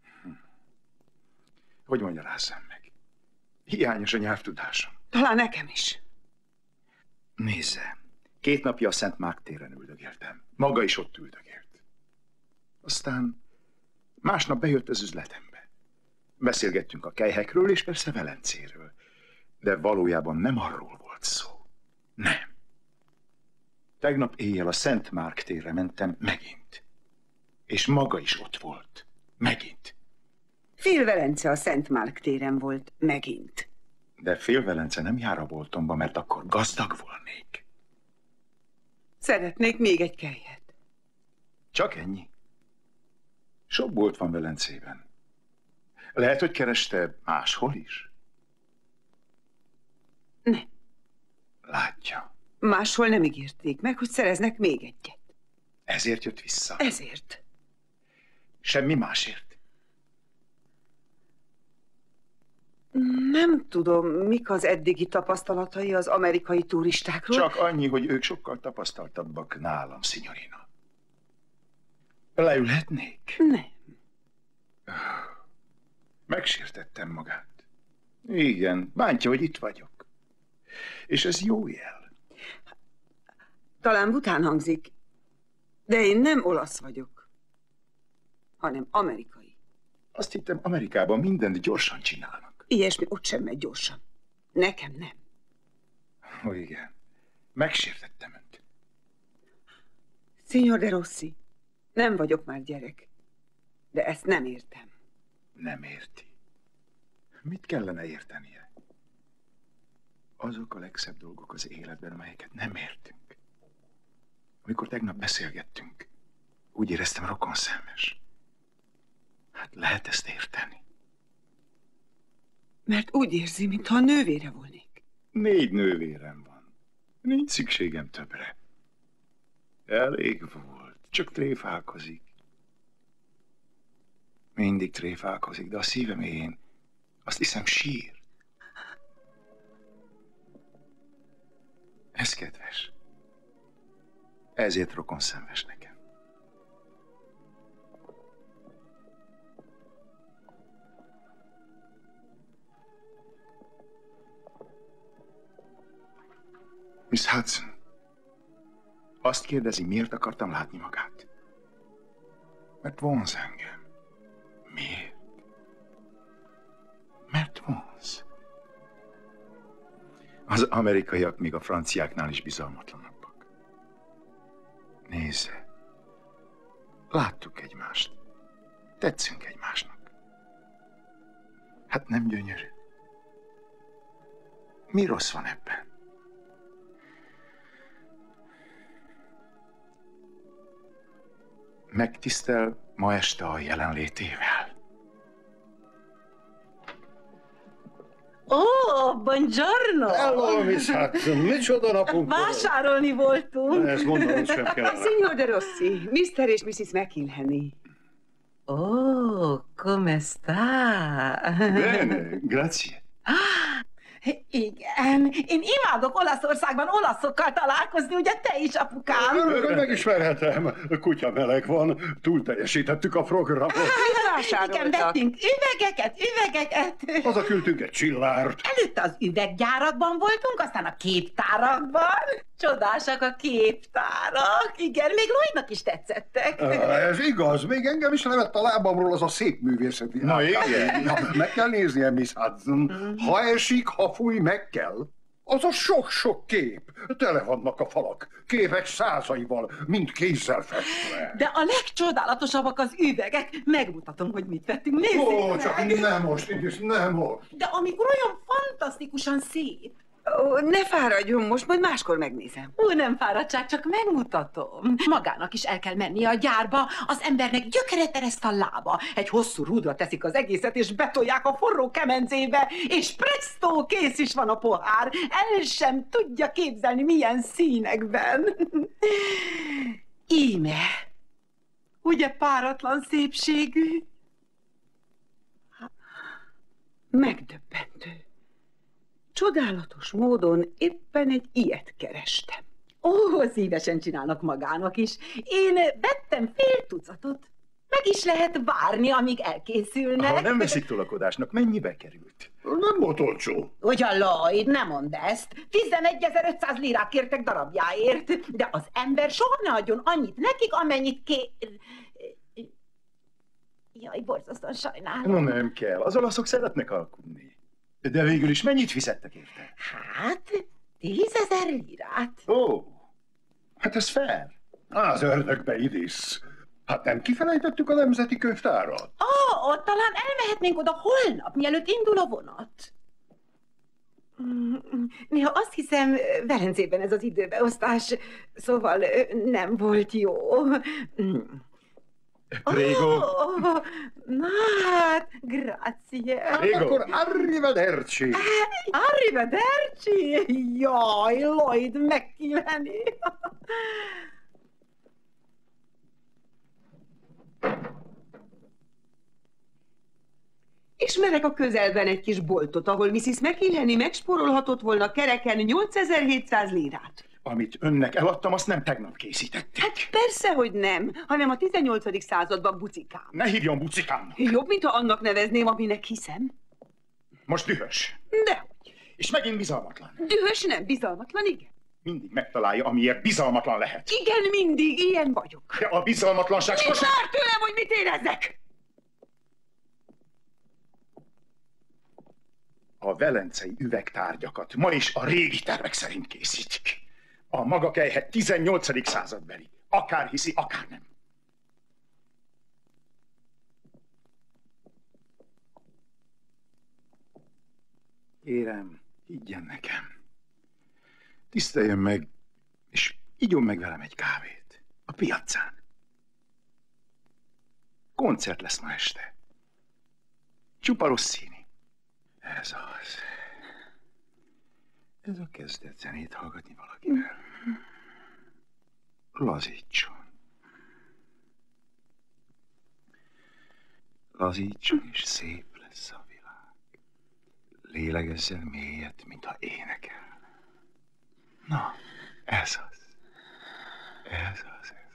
Hogy magyarázzam meg? Hiányos a nyelvtudásom. Talán nekem is. Nézze, 2 napja a Szent Márk téren üldögéltem. Maga is ott üldögélt. Aztán másnap bejött az üzletembe. Beszélgettünk a kelyhekről és persze Velencéről. De valójában nem arról volt szó. Nem. Tegnap éjjel a Szent Márk térre mentem megint. És maga is ott volt. Megint. Fél Velence a Szent Márk téren volt megint. De Fél Velence nem jár a boltomba, mert akkor gazdag volnék. Szeretnék még egy kelyhet. Csak ennyi? Sok bolt van Velencében. Lehet, hogy kereste máshol is? Nem. Látja. Máshol nem ígérték meg, hogy szereznek még egyet. Ezért jött vissza? Ezért. Semmi másért? Nem tudom, mik az eddigi tapasztalatai az amerikai turistákról. Csak annyi, hogy ők sokkal tapasztaltabbak nálam, signorina. Leülhetnék? Nem. Megsértettem magát. Igen, bántja, hogy itt vagyok. És ez jó jel. Talán bután hangzik, de én nem olasz vagyok, hanem amerikai. Azt hittem, Amerikában mindent gyorsan csinálnak. Ilyesmi ott sem megy gyorsan. Nekem nem. Ó, igen. Megsértettem önt. Signor de Rossi, nem vagyok már gyerek, de ezt nem értem. Nem érti. Mit kellene értenie? Azok a legszebb dolgok az életben, amelyeket nem értünk. Amikor tegnap beszélgettünk, úgy éreztem rokonszenves. Hát lehet ezt érteni. Mert úgy érzi, mintha a nővére volnék. 4 nővérem van. Nincs szükségem többre. Elég volt. Csak tréfálkozik. Mindig tréfálkozik, de a szíve mélyén azt hiszem sír. Ez kedves. Ezért rokonszenves nekem. Miss Hudson, azt kérdezi, miért akartam látni magát? Mert vonz engem. Miért? Mert vonz. Az amerikaiak még a franciáknál is bizalmatlanabbak. Nézze, láttuk egymást. Tetszünk egymásnak. Hát nem gyönyörű? Mi rossz van ebben? Megtisztel ma este a jelenlétével. Buongiorno! Hello, Miss Hudson, micsoda napunk volt. Vásárolni voltunk. Ezt mondanom sem kellene. Signor de Rossi, Mr. és Mrs. McIlhenny. Come sta? Bene, grazie. Igen, én imádok Olaszországban olaszokkal találkozni, ugye te is, apukám? Örömmel megismerhetem. Kutya meleg van, túl teljesítettük a programot. Igen, vettünk üvegeket. Hazaküldtünk egy csillárt. Előtte az üveggyárakban voltunk, aztán a képtárakban. Csodásak a képtárak. Igen, még Lloydnak is tetszettek. Ez igaz, még engem is levett a lábamról az a szép művészeti. Na igen. Ja, meg kell néznie, Miss Hudson. Ha esik, ha fúj, meg kell. Az a sok-sok kép. Tele vannak a falak. Képek százaival, mind kézzel festve. De a legcsodálatosabbak az üvegek. Megmutatom, hogy mit vettünk. Nézzék Ó, meg. csak nem most, Indis, nem most. De amikor olyan fantasztikusan szép. Ó, ne fáradjon most, majd máskor megnézem. Ó, nem fáradtság, csak megmutatom. Magának is el kell menni a gyárba, az embernek gyökeret ereszt a lába. Egy hosszú rúdra teszik az egészet, és betolják a forró kemencébe, és presto, kész is van a pohár. El sem tudja képzelni, milyen színekben. Íme, ugye páratlan szépségű? Megdöbbentő. Csodálatos módon éppen egy ilyet kerestem. Ó, szívesen csinálnak magának is. Én vettem fél tucatot. Meg is lehet várni, amíg elkészülnek. Ha nem veszik tolakodásnak, mennyibe került? Nem volt olcsó. Ugyan, Lloyd, ne mondd ezt. 11.500 lirát kértek darabjáért, de az ember soha ne adjon annyit nekik, amennyit Jaj, borzasztóan sajnálom. No, nem kell. Az olaszok szeretnek alkudni. De végül is mennyit fizettek érte? Hát, 10.000 lirát. Ó, hát ez fair. Az ördögbe idész. Hát nem kifelejtettük a Nemzeti Könyvtárat? Ott talán elmehetnénk oda holnap, mielőtt indul a vonat. Néha azt hiszem, Velencében ez az időbeosztás, szóval nem volt jó. Prego. Na hát, grazie. Prego. Akkor arrivederci. Arrivederci? Jaj, Lloyd, megkívánni. Ismerek a közelben egy kis boltot, ahol Mrs. McIlhenny megspórolhatott volna kereken 8700 lirát. Amit önnek eladtam, azt nem tegnap készítették. Hát persze, hogy nem, hanem a 18. században bucikám. Ne hívjon bucikámnak. Jobb, mintha annak nevezném, aminek hiszem. Most dühös. Dehogy. És megint bizalmatlan. Dühös nem, bizalmatlan, igen. Mindig megtalálja, amiért bizalmatlan lehet. Igen, mindig, ilyen vagyok. De a bizalmatlanság sosem... Vár tőlem, hogy mit érezzek! A velencei üvegtárgyakat ma is a régi tervek szerint készítik. A maga kelyhet 18. századbeli. Akár hiszi, akár nem. Kérem, higgyen nekem. Tiszteljen meg, és igyon meg velem egy kávét. A piacán. Koncert lesz ma este. Csupa Rossini. Ez az. Ez a kezdet zenét hallgatni valakivel. Lazítson. Lazítson, és szép lesz a világ. Lélegezzen mélyet, mintha énekel. Na, ez az. Ez az, ez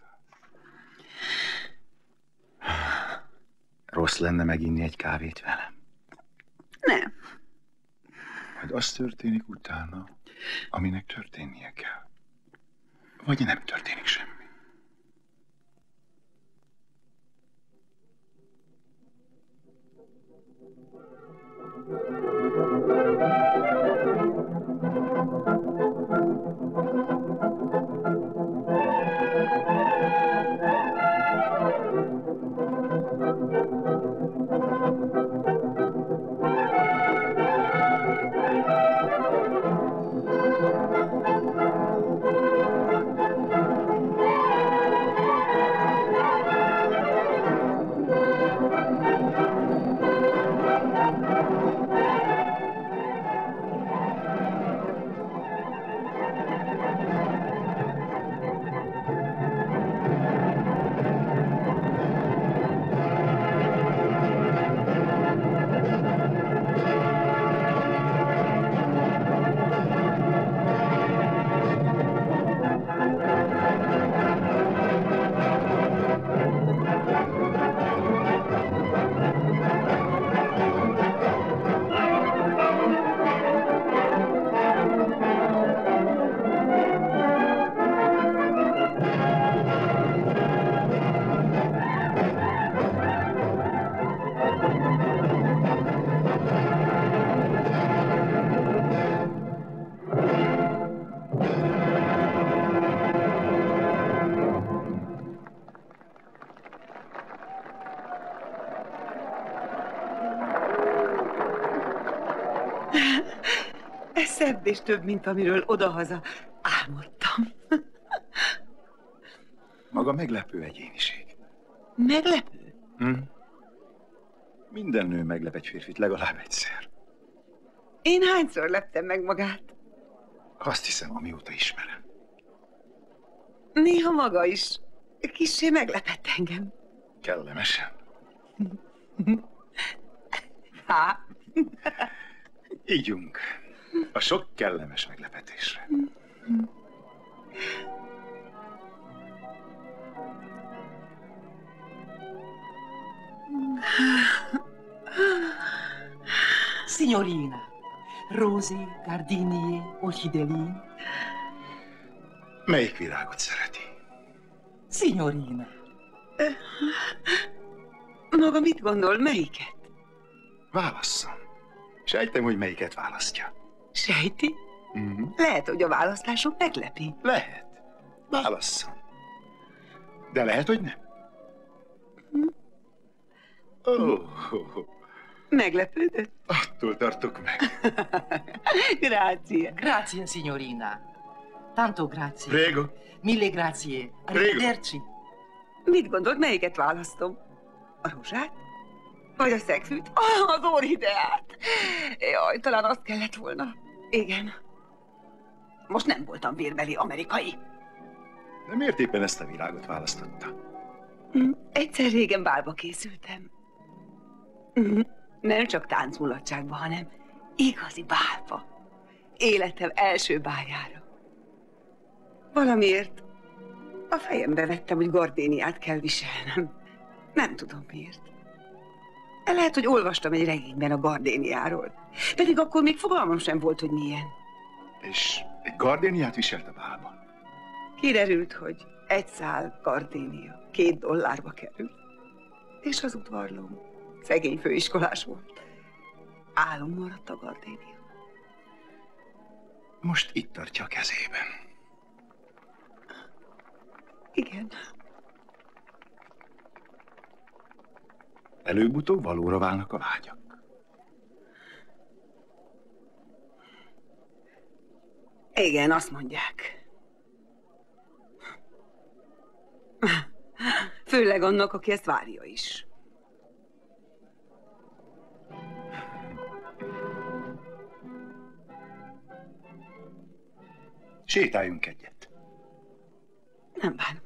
az. Rossz lenne meginni egy kávét velem? Nem. Majd az történik utána, aminek történnie kell. Vagy nem történik semmi. Ez szebb és több, mint amiről odahaza álmodtam. Maga meglepő egyéniség. Meglepő? Minden nő meglep egy férfit legalább egyszer. Én hányszor leptem meg magát? Azt hiszem, amióta ismerem. Néha maga is Kissé meglepett engem. Kellemesen. Há. Ígyunk. A sok kellemes meglepetésre. Signorina, Rózi, gardini, orchideli. Melyik virágot szereti? Signorina. Maga mit gondol, melyiket? Válasszon. Sejtem, hogy melyiket választja. Sejti? Lehet, hogy a választások meglepi. Lehet. Válasszon. De lehet, hogy nem. Meglepődött? Attól tartok meg. Grazie. Grazie, signorina. Tanto grazie. Prego. Mille grazie. Arrivederci. Mit gondolt, melyiket választom? A rózsát? Vagy a szegfűt? Az orchideát. Jaj, talán azt kellett volna. Igen. Most nem voltam vérbeli amerikai. De miért éppen ezt a virágot választotta? Egyszer régen bálba készültem. Nem csak táncmulatságba, hanem igazi bálba. Életem első báljára. Valamiért a fejembe vettem, hogy gardéniát kell viselnem. Nem tudom miért. Lehet, hogy olvastam egy regényben a gardéniáról. Pedig akkor még fogalmam sem volt, hogy milyen. És egy gardéniát viselt a bálban? Kiderült, hogy egy szál gardénia $2 kerül. És az udvarlóm szegény főiskolás volt. Álom maradt a gardénia. Most itt tartja a kezében. Igen. Előbb-utóbb valóra válnak a vágyak. Igen, azt mondják. Főleg annak, aki ezt várja is. Sétáljunk egyet. Nem bánom.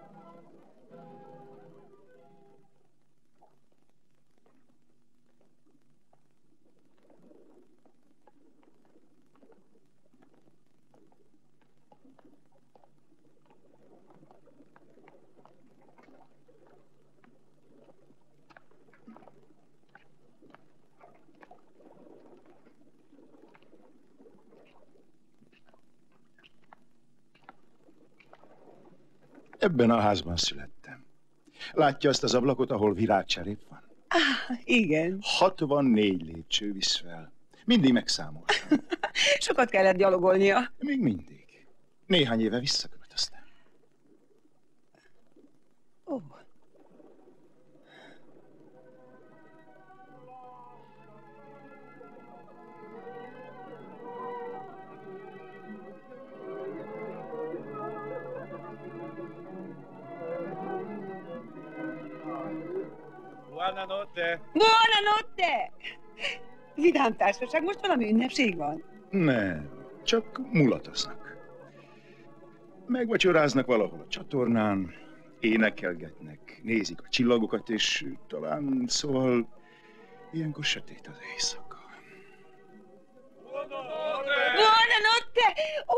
Ebben a házban születtem. Látja azt az ablakot, ahol virágcserép van? Igen. 64 lépcső visz fel. Mindig megszámoltam. Sokat kellett gyalogolnia. Még mindig. Néhány éve visszaköltöztem. Ó. Buonanotte! Buonanotte! Vidám társaság, most valami ünnepség van? Nem, csak mulatoznak. Megvacsoráznak valahol a csatornán, énekelgetnek, nézik a csillagokat, és talán, szóval, ilyenkor sötét az éjszaka. Buonanotte!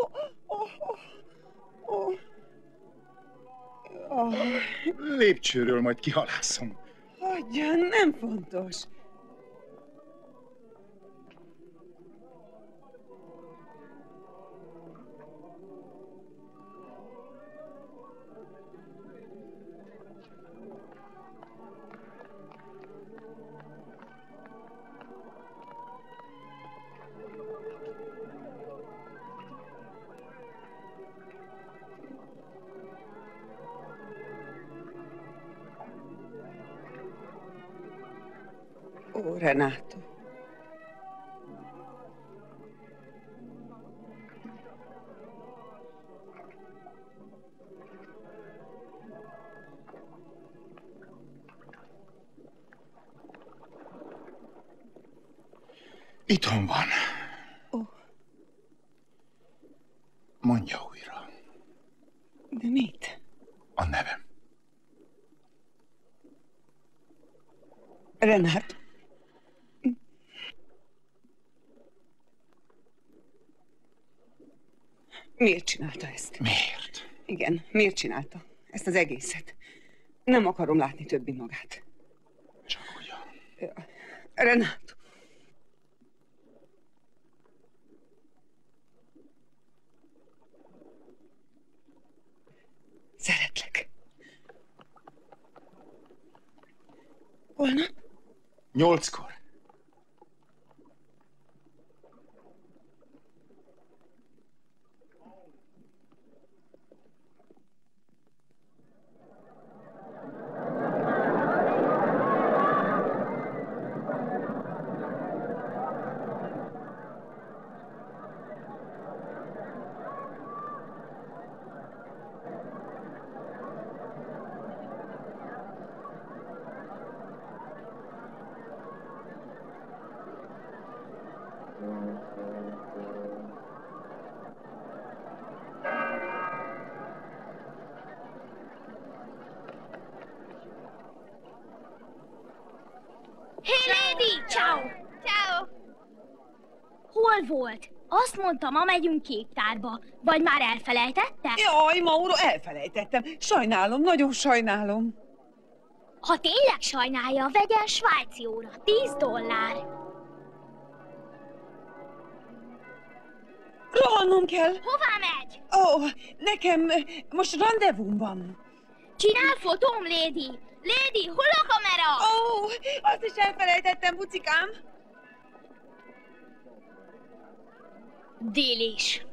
Lépcsőről majd kihalászom. Hagyjan, nem fontos. Ó, Renato. Itthon van. Ó. Mondja újra. De mit? A nevem. Renát. Miért csinálta ezt? Miért? Igen, miért csinálta ezt az egészet? Nem akarom látni többi magát. Csak ugyan. Renát. Szeretlek. Holnap? 8-kor. Hol volt? Azt mondta, ma megyünk képtárba. Vagy már elfelejtette? Jaj, Mauro, elfelejtettem. Sajnálom, nagyon sajnálom. Ha tényleg sajnálja, vegyen svájci óra. $10. Rohannom kell. Hová megy? Nekem most randevum van. Csinál fotóm, Lady. Lady, hol a kamera? Azt is elfelejtettem, bucikám. Délis.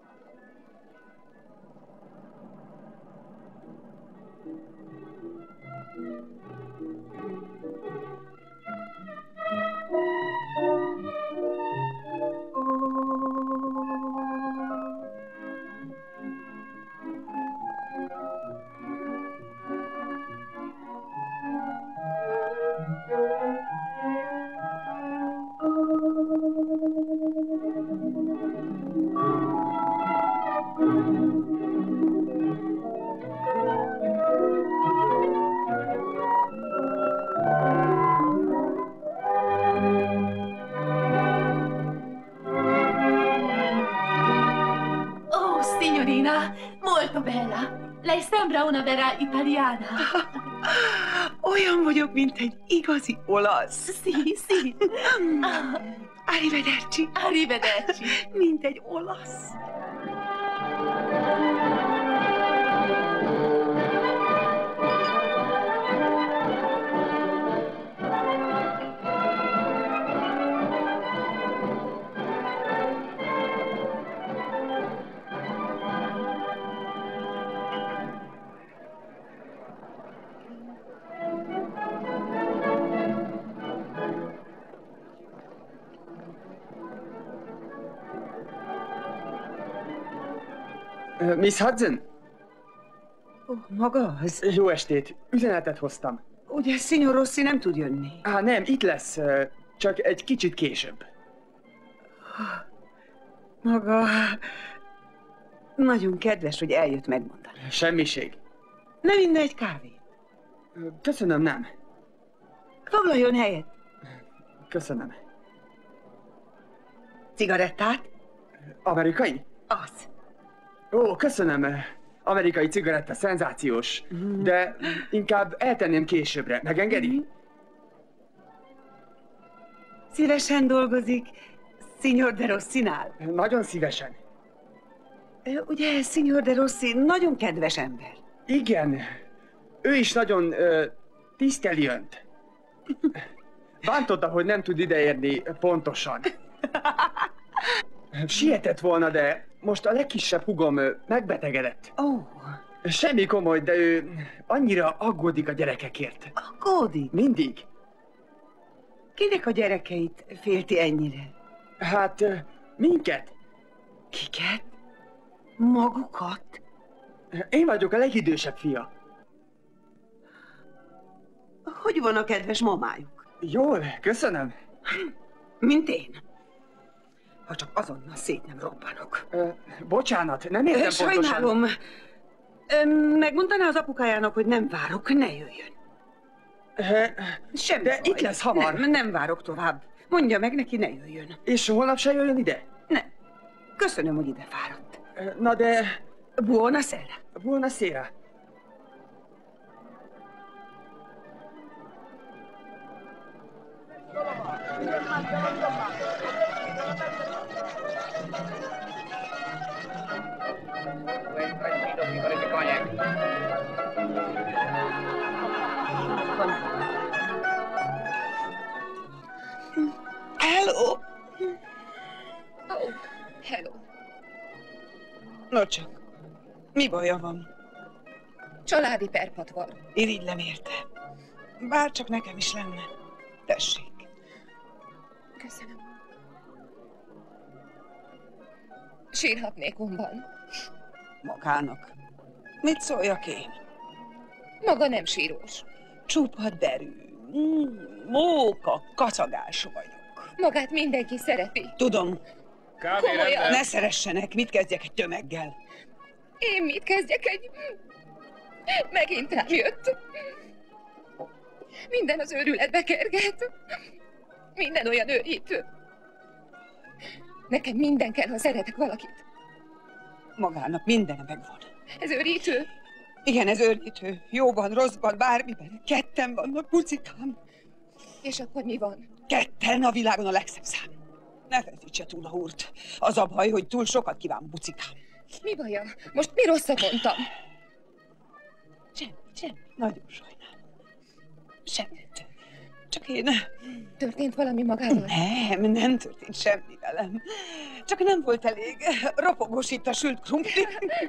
Molto bella. Lei sembra una vera italiana. Olyan vagyok, mint egy igazi olasz. Sì, sì. Arrivederci. Arrivederci. Mint egy olasz. Miss Hudson? Maga az? Jó estét. Üzenetet hoztam. Ugye, Signor Rossi nem tud jönni? Nem, itt lesz. Csak egy kicsit később. Maga... Nagyon kedves, hogy eljött megmondani. Semmiség. Nem inne egy kávét? Köszönöm, nem. Foglaljon helyet. Köszönöm. Cigarettát? Amerikai? Az. Köszönöm. Amerikai cigaretta, szenzációs. De inkább eltenném későbbre. Megengedi? Szívesen dolgozik Signor de Rossinál? Nagyon szívesen. Ugye, Signor de Rossi nagyon kedves ember. Igen. Ő is nagyon tiszteli önt. Bántotta, hogy nem tud ideérni pontosan. Sietett volna, de most a legkisebb hugom megbetegedett. Semmi komoly, de ő annyira aggódik a gyerekekért. Aggódik? Mindig. Kinek a gyerekeit félti ennyire? Hát, minket. Kiket? Magukat? Én vagyok a legidősebb fia. Hogy van a kedves mamájuk? Jól, köszönöm. Mint én. Ha csak azonnal szét nem robbanok. Bocsánat, nem értem pontosan. Sajnálom. Megmondaná az apukájának, hogy nem várok, ne jöjjön. Semmi De baj. itt lesz hamar. Nem várok tovább. Mondja meg neki, ne jöjjön. És holnap se jöjjön ide? Nem. Köszönöm, hogy ide fáradt. Na de... Buona sera. Buona sera. Hello! Oh, hello. No csak, mi baja van? Családi perpatvar. Irigylem érte. Bár csak nekem is lenne. Tessék. Köszönöm. Sírhatnék onban. Magának. Mit szóljak én? Maga nem sírós. Csupa derű. Móka, kacagás vagyok. Magát mindenki szereti. Tudom. Komolyan. Ne szeressenek, mit kezdjek egy tömeggel? Én mit kezdjek egy... Megint rám jött. Minden az őrületbe kerget. Minden olyan őrítő. Nekem minden kell, ha szeretek valakit. Magának mindene megvan. Ez őrítő? Igen, ez őrítő. Jóban, rosszban, bármiben. Ketten vannak, bucikám. És akkor mi van? Ketten a világon a legszebb szám. Ne feszítse túl a húrt. Az a baj, hogy túl sokat kíván, bucikám. Mi baja? Most mi rosszat mondtam? Semmi. Nagyon sajnálom. Semmit. Csak én... Történt valami magával? Nem történt semmi velem. Csak nem volt elég ropogós itt a sült krumpli.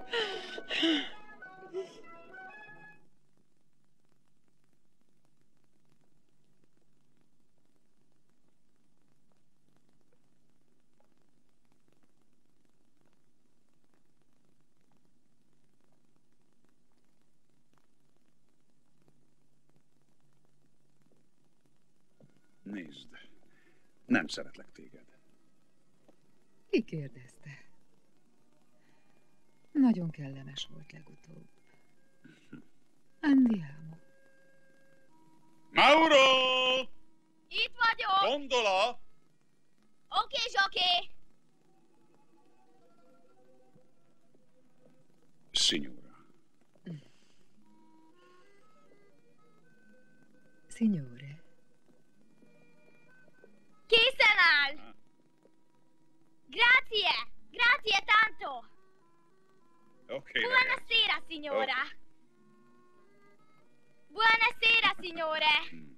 Nézd, nem szeretlek téged. Ki kérdezte? Nagyon kellemes volt legutóbb. Andiamo. Mauro! Itt vagyok! Gondola! Oké, zsoké! Signora. Signore. Készen áll! Grazie tanto! Oké, Buonasera, signora! Buonasera, signore!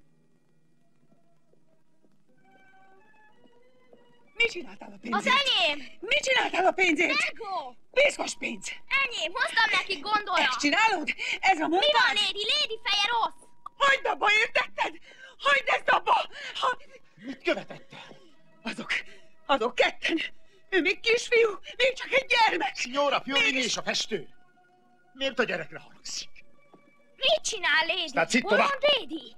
Mit csináltál a pénzért? Az enyém! Mit csináltál a pénzért? Ego! Piszkos pénz! Enyém, hoztam neki, gondolja! Ezt csinálod? Ez a munkád? Mi van, Lady feje rossz! Hagyd abba, értetted? Hagyd ezt abba! Mit követette? Azok ketten. Ő még kisfiú, még csak egy gyermek. Signora Fiorini és a festő. Miért a gyerekre haragszik? Mit csinál, Lady? Sta zitto, Hol va! van Lady?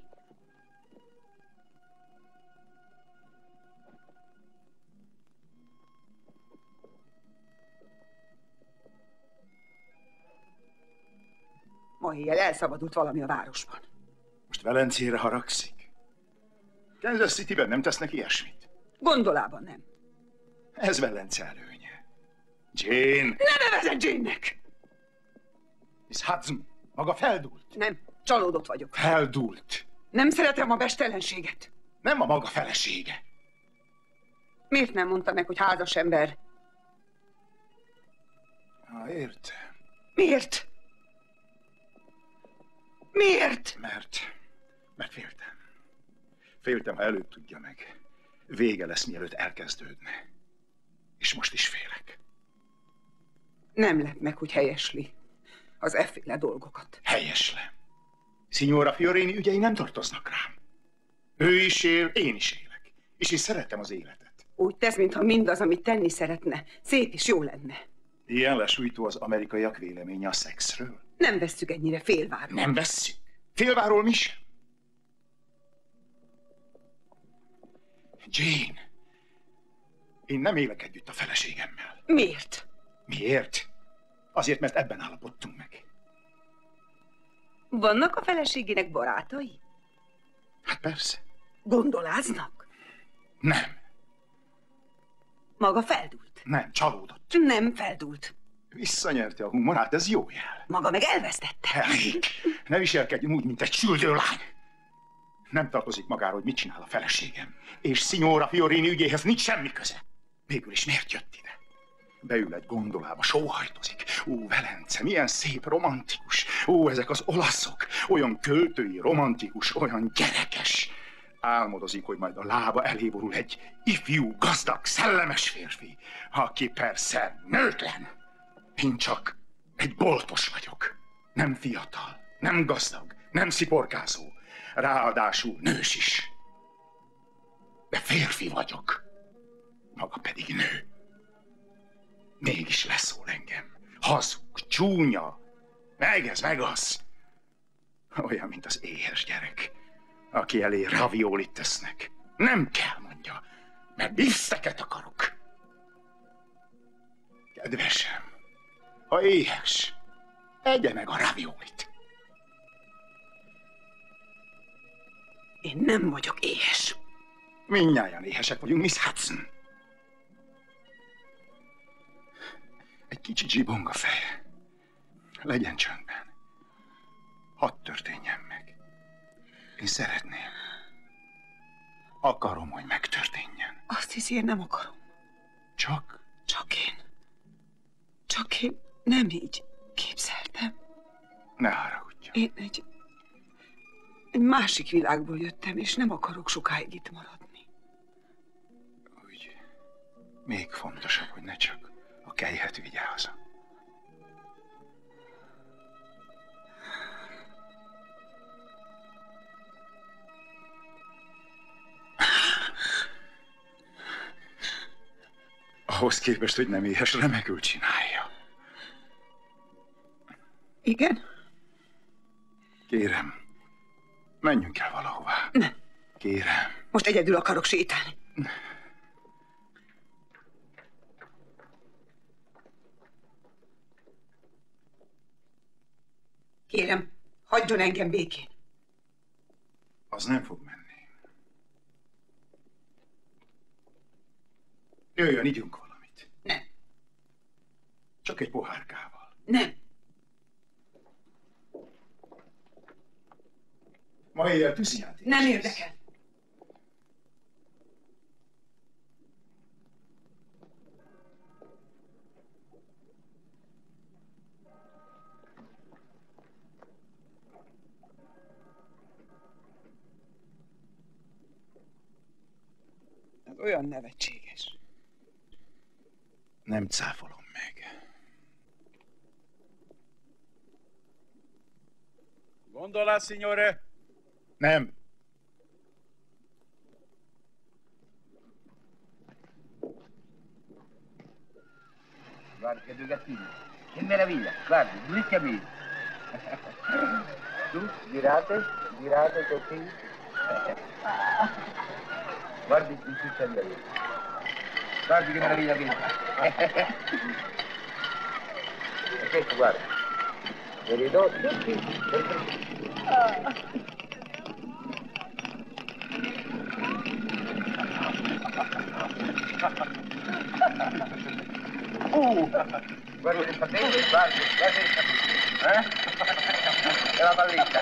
Ma éjjel elszabadult valami a városban. Most Velencére haragszik? Kansas Cityben nem tesznek ilyesmit? Gondolában nem. Ez Velence előnye. Jane! Ne nevezed Jane-nek! Miss Hudson, maga feldúlt. Nem, csalódott vagyok. Feldúlt. Nem szeretem a bestelenséget. Nem a maga felesége. Miért nem mondta meg, hogy házas ember? Értem. Miért? Miért? Mert féltem. Féltem, ha előbb tudja meg. Vége lesz, mielőtt elkezdődne. És most is félek. Nem lep meg, hogy helyesli az efféle dolgokat. Helyeslem. Signora Fiorini ügyei nem tartoznak rám. Ő is él, én is élek. És én szeretem az életet. Úgy tesz, mintha mindaz, amit tenni szeretne, szép és jó lenne. Ilyen lesújtó az amerikaiak véleménye a szexről? Nem vesszük ennyire félváról. Nem vesszük. Félváról mi sem. Jane, én nem élek együtt a feleségemmel. Miért? Miért? Azért, mert ebben állapodtunk meg. Vannak a feleségének barátai? Hát persze. Gondoláznak? Nem. Maga feldúlt? Nem, csalódott. Nem feldúlt. Visszanyerte a humorát, ez jó jel. Maga meg elvesztette. Elég. Ne viselkedjen úgy, mint egy süldő lány. Nem tartozik magára, hogy mit csinál a feleségem. És Signora Fiorini ügyéhez nincs semmi köze. Végül is miért jött ide? Beül egy gondolába, sóhajtozik. Ó, Velence, milyen szép, romantikus. Ó, ezek az olaszok. Olyan költői, romantikus, olyan gyerekes. Álmodozik, hogy majd a lába elé borul egy ifjú, gazdag, szellemes férfi, aki persze nőtlen. Én csak egy boltos vagyok. Nem fiatal, nem gazdag, nem sziporkázó. Ráadásul nős is. De férfi vagyok. Maga pedig nő. Mégis leszól engem. Hazug, csúnya. Meg ez, meg az. Olyan, mint az éhes gyerek, aki elé raviolit tesznek. Nem kell, mondja, mert bifteket akarok. Kedvesem, ha éhes, egye meg a raviolit. Én nem vagyok éhes. Mindnyájan éhesek vagyunk, Miss Hudson. Egy kicsi zsibonga feje. Legyen csöndben. Hadd történjen meg. Én szeretném. Akarom, hogy megtörténjen. Azt hiszi, én nem akarom. Csak? Csak én nem így képzeltem. Ne haragudjon. Én egy másik világból jöttem, és nem akarok sokáig itt maradni. Úgy, még fontosabb, hogy ne csak a kejhet vigye haza. Ahhoz képest, hogy nem éhes, remekül csinálja. Igen? Kérem, menjünk el valahová. Nem. Kérem. Most egyedül akarok sétálni. Kérem, hagyjon engem békén. Az nem fog menni. Jöjjön, ígyunk valamit. Nem. Csak egy pohárkával. Nem. Ma éjjel tűzijáték. Nem érdekel. Ez olyan nevetséges. Nem cáfolom meg. Gondola, signore? Nem. Guarda che due gattini. Che meraviglia. Guardi, blicca bene. Su, girate così. Guardi il ciucciello. Guardi che meraviglia vinta. E questo, guarda. Ve li do tutti. Guarda il sapere, guarda il sapere. E la palletta.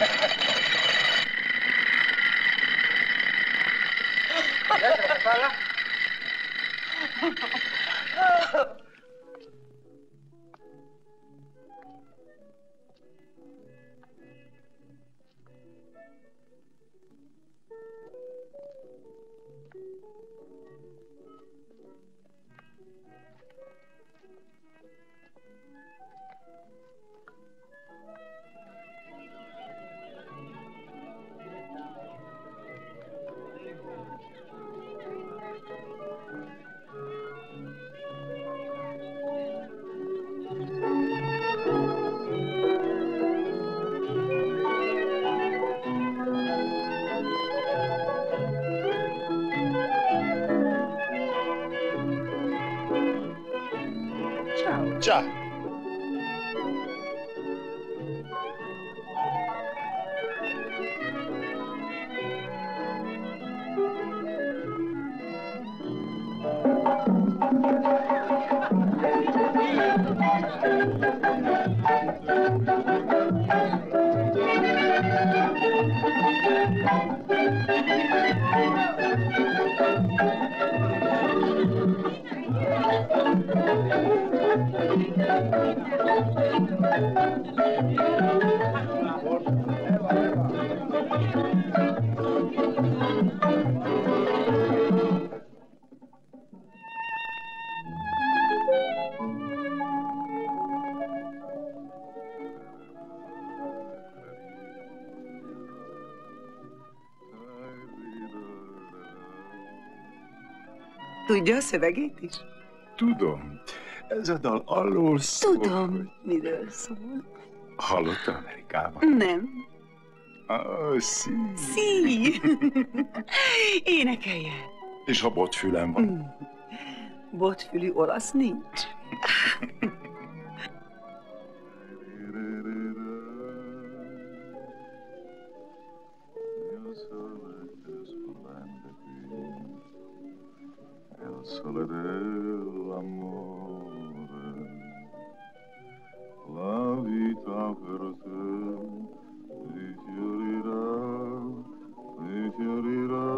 Adesso la palla. Ciao. Tudja a szövegét is? Tudom. Ez a dal arról szól. Tudom, miről szól. Hallotta Amerikában? Nem. Szí. Szí. Énekeljen. És ha botfülem van? Botfülű olasz nincs. Sole dell'amore, la vita per te rifiorirà, rifiorirà.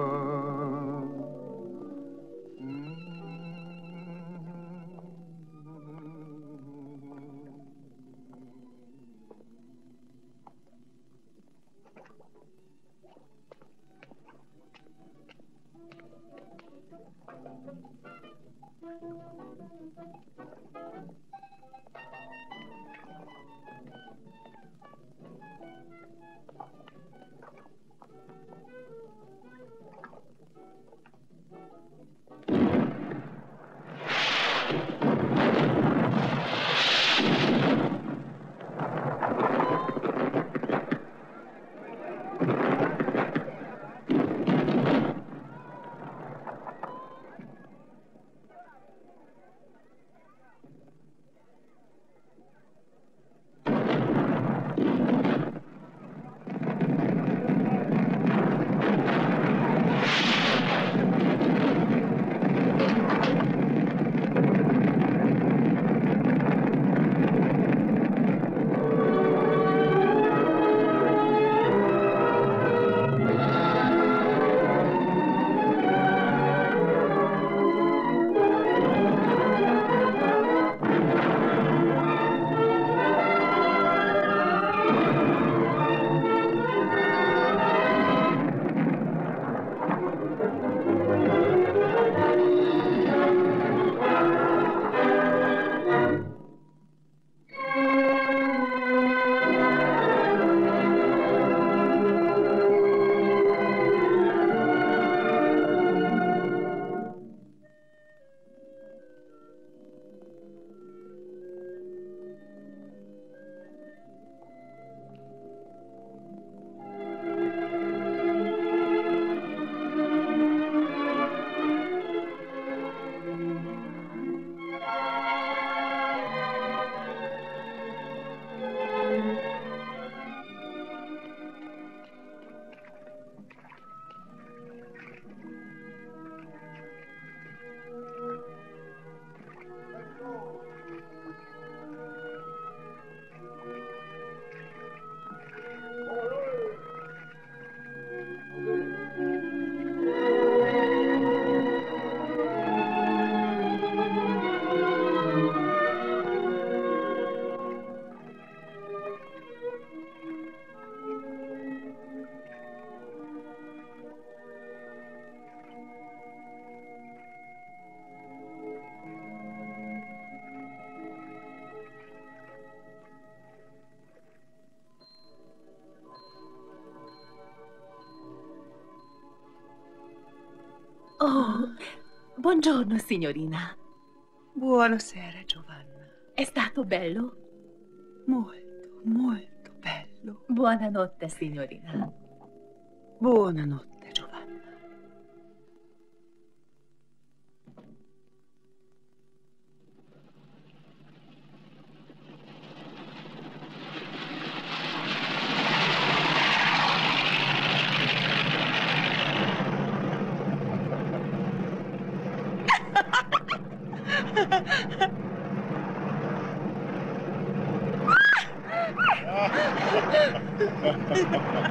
Oh, buongiorno signorina. Buonasera Giovanna. È stato bello? Molto, molto bello. Buonanotte signorina. Buonanotte Giovanna.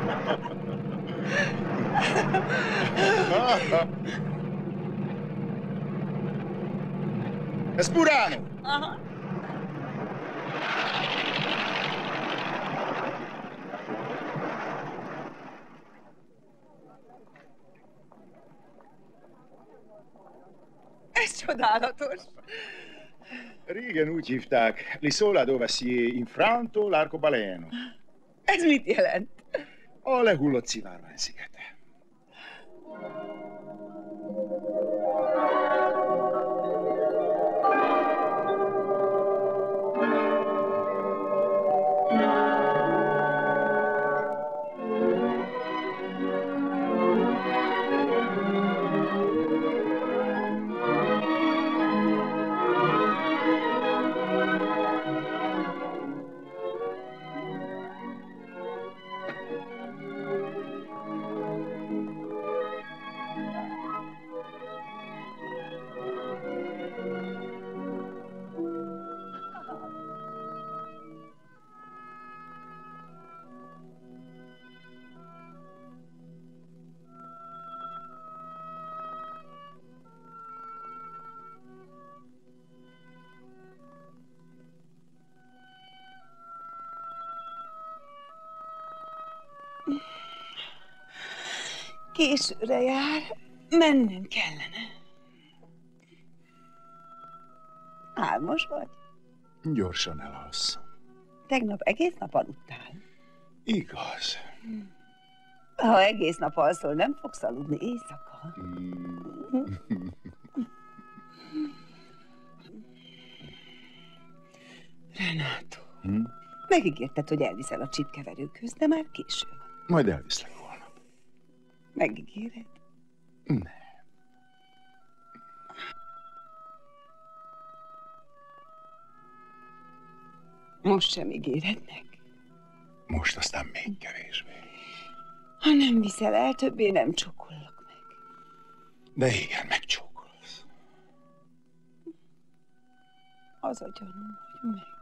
Espurano! Aha. Ez csodálatos. Régen úgy hívták, l'isola dove si infranto l'arcobaleno. Ez mit jelent? A lehullott szivárvány szigete. Későre jár, mennünk kellene. Álmos vagy? Gyorsan elalszom. Tegnap egész nap aludtál. Igaz. Ha egész nap alszol, nem fogsz aludni éjszaka. Renato, megígérted, hogy elviszel a csipkeverőkhöz, de már késő van. Majd elviszlek holnap. Megígéred? Ne. Most sem ígéred meg. Most aztán még kevésbé. Ha nem viszel el, többé nem csókollak meg. De igen, megcsókolsz. Az a gyanúm, hogy meg.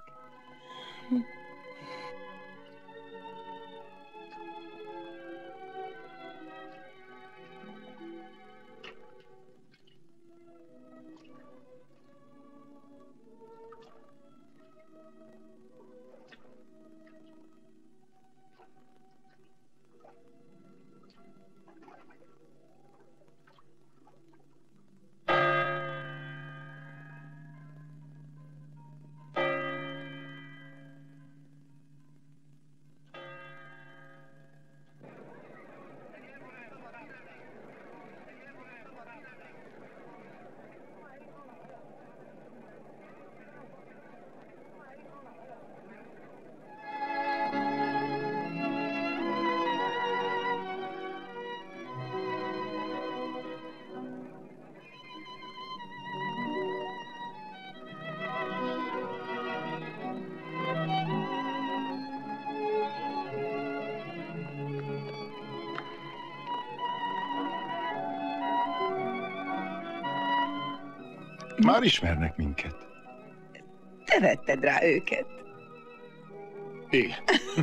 Már ismernek minket. Te vetted rá őket. Igen.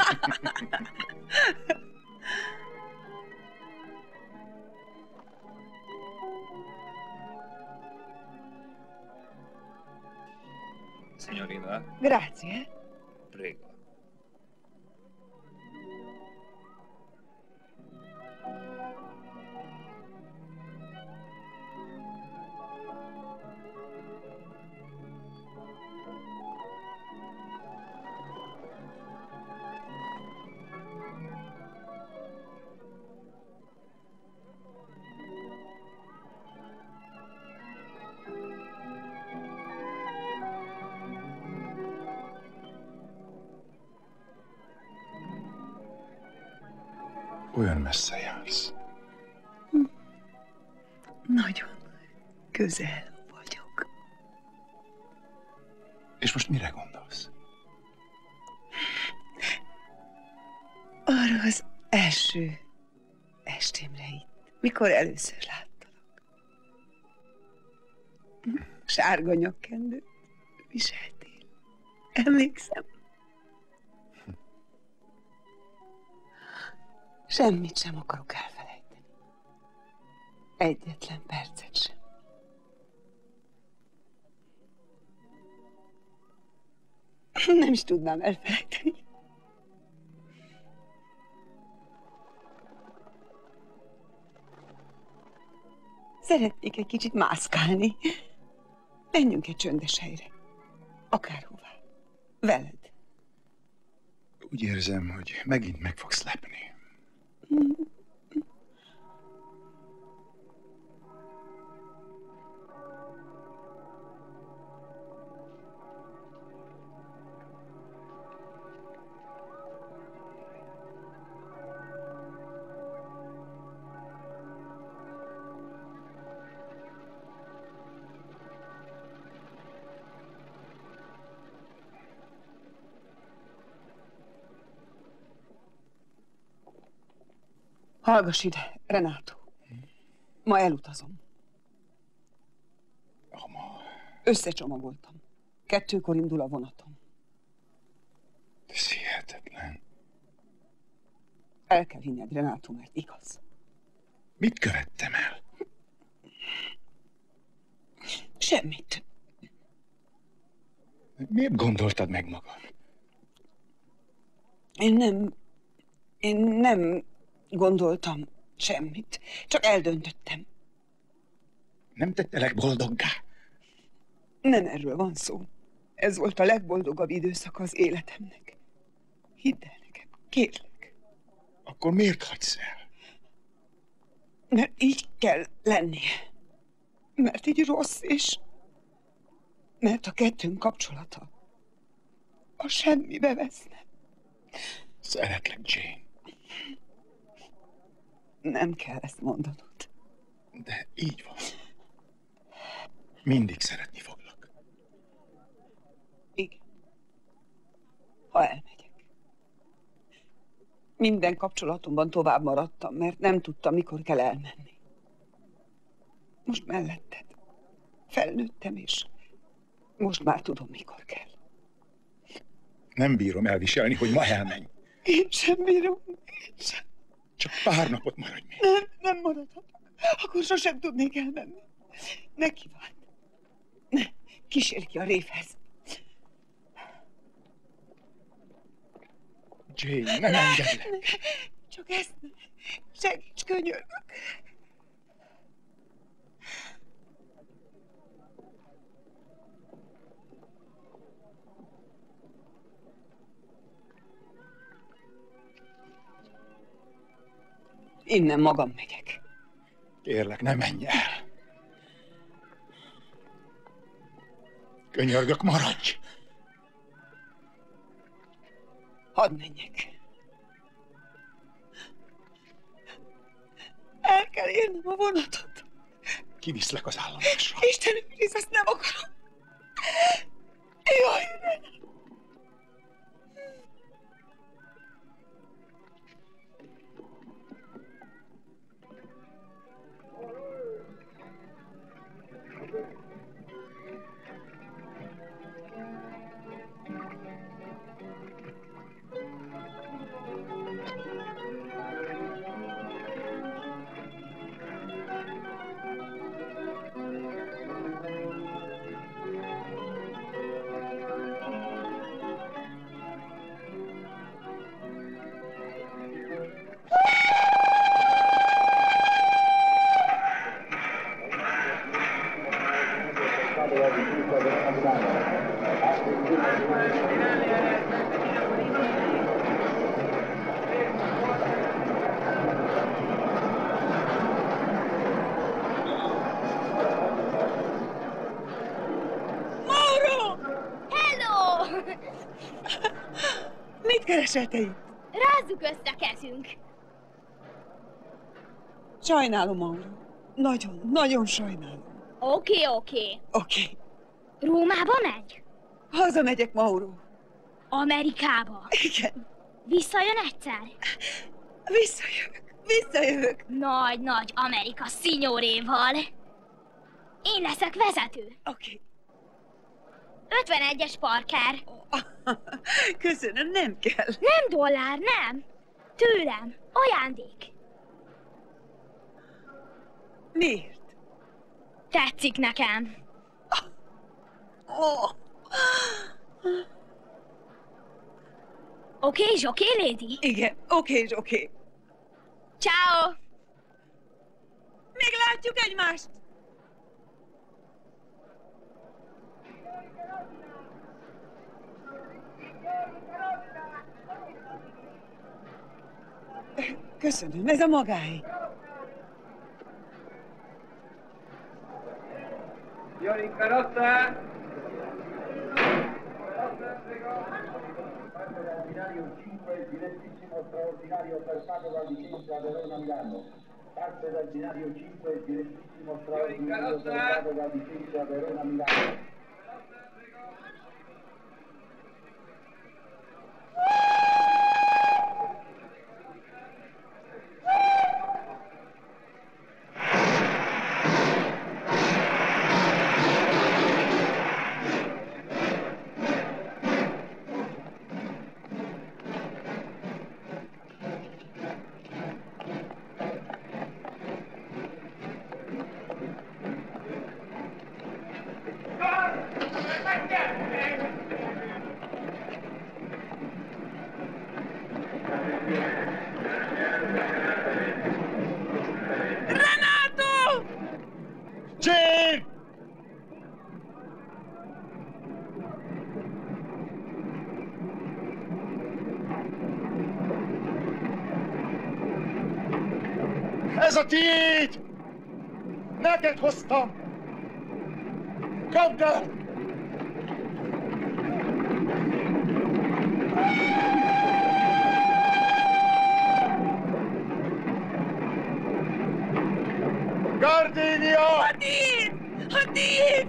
Signorina, Grazie. prego. Olyan messze jársz. Nagyon közel vagyok. És most mire gondolsz? Arra az első estémre itt, mikor először láttalak. Sárga nyakkendőt viseltél. Emlékszem. Semmit sem akarok elfelejteni. Egyetlen percet sem. Nem is tudnám elfelejteni. Szeretnék egy kicsit mászkálni. Menjünk egy csöndes helyre. Akárhová. Veled. Úgy érzem, hogy megint meg fogsz lepni. Hallgass ide, Renato. Ma elutazom. Összecsomagoltam. 2-kor indul a vonatom. Ez hihetetlen. El kell hinned, Renato, mert igaz. Mit követtem el? Semmit. Miért gondoltad meg magad? Én nem gondoltam semmit. Csak eldöntöttem. Nem tettelek boldoggá? Nem erről van szó. Ez volt a legboldogabb időszak az életemnek. Hidd el nekem, kérlek. Akkor miért hagysz el? Mert így kell lennie. Mert így rossz, és mert a kettőnk kapcsolata a semmibe veszne. Szeretlek, Jane. Nem kell ezt mondanod. De így van. Mindig szeretni foglak. Igen. Ha elmegyek. Minden kapcsolatomban tovább maradtam, mert nem tudtam, mikor kell elmenni. Most melletted. Felnőttem, és most már tudom, mikor kell. Nem bírom elviselni, hogy ma elmenj. Én sem bírom. Én sem. Csak pár napot maradj még. Nem maradhatok. Akkor sosem tudnék elmenni. Ne kívánt. Ne, kísérj ki a révhez. Jane, nem engedlek. Csak ezt ne. Segíts, könyörgök. Innen magam megyek. Kérlek, ne menj el. Könyörgök, maradj! Hadd menjek. El kell érnem a vonatot. Kiviszlek az állomásra. Istenem, Krisz, ezt nem akarom. Jaj, mit keresel te itt? Rázzuk össze a kezünk. Sajnálom, Mauro. Nagyon, nagyon sajnálom. Oké. Rómába megy? Hazamegyek, Mauro. Amerikába? Igen. Visszajön egyszer? Visszajövök. Nagy Amerika szinyoréval. Én leszek vezető. Oké. 51-es Parker. Köszönöm, nem kell. Nem dollár, nem. Tőlem. Ajándék. Miért? Tetszik nekem. Oh. Oké, lady? Igen, oké. Ciao. Még látjuk egymást! Köszönöm, ez a magáé. Signori in carrozza! Direttissimo straordinario passato da Vicenza a Verona Milano. Parte dal binario 5 direttissimo straordinario passato da Vicenza a Verona Milano. Ez a tiéd! Neked hoztam! Kapd el! Gardénia! A tiéd!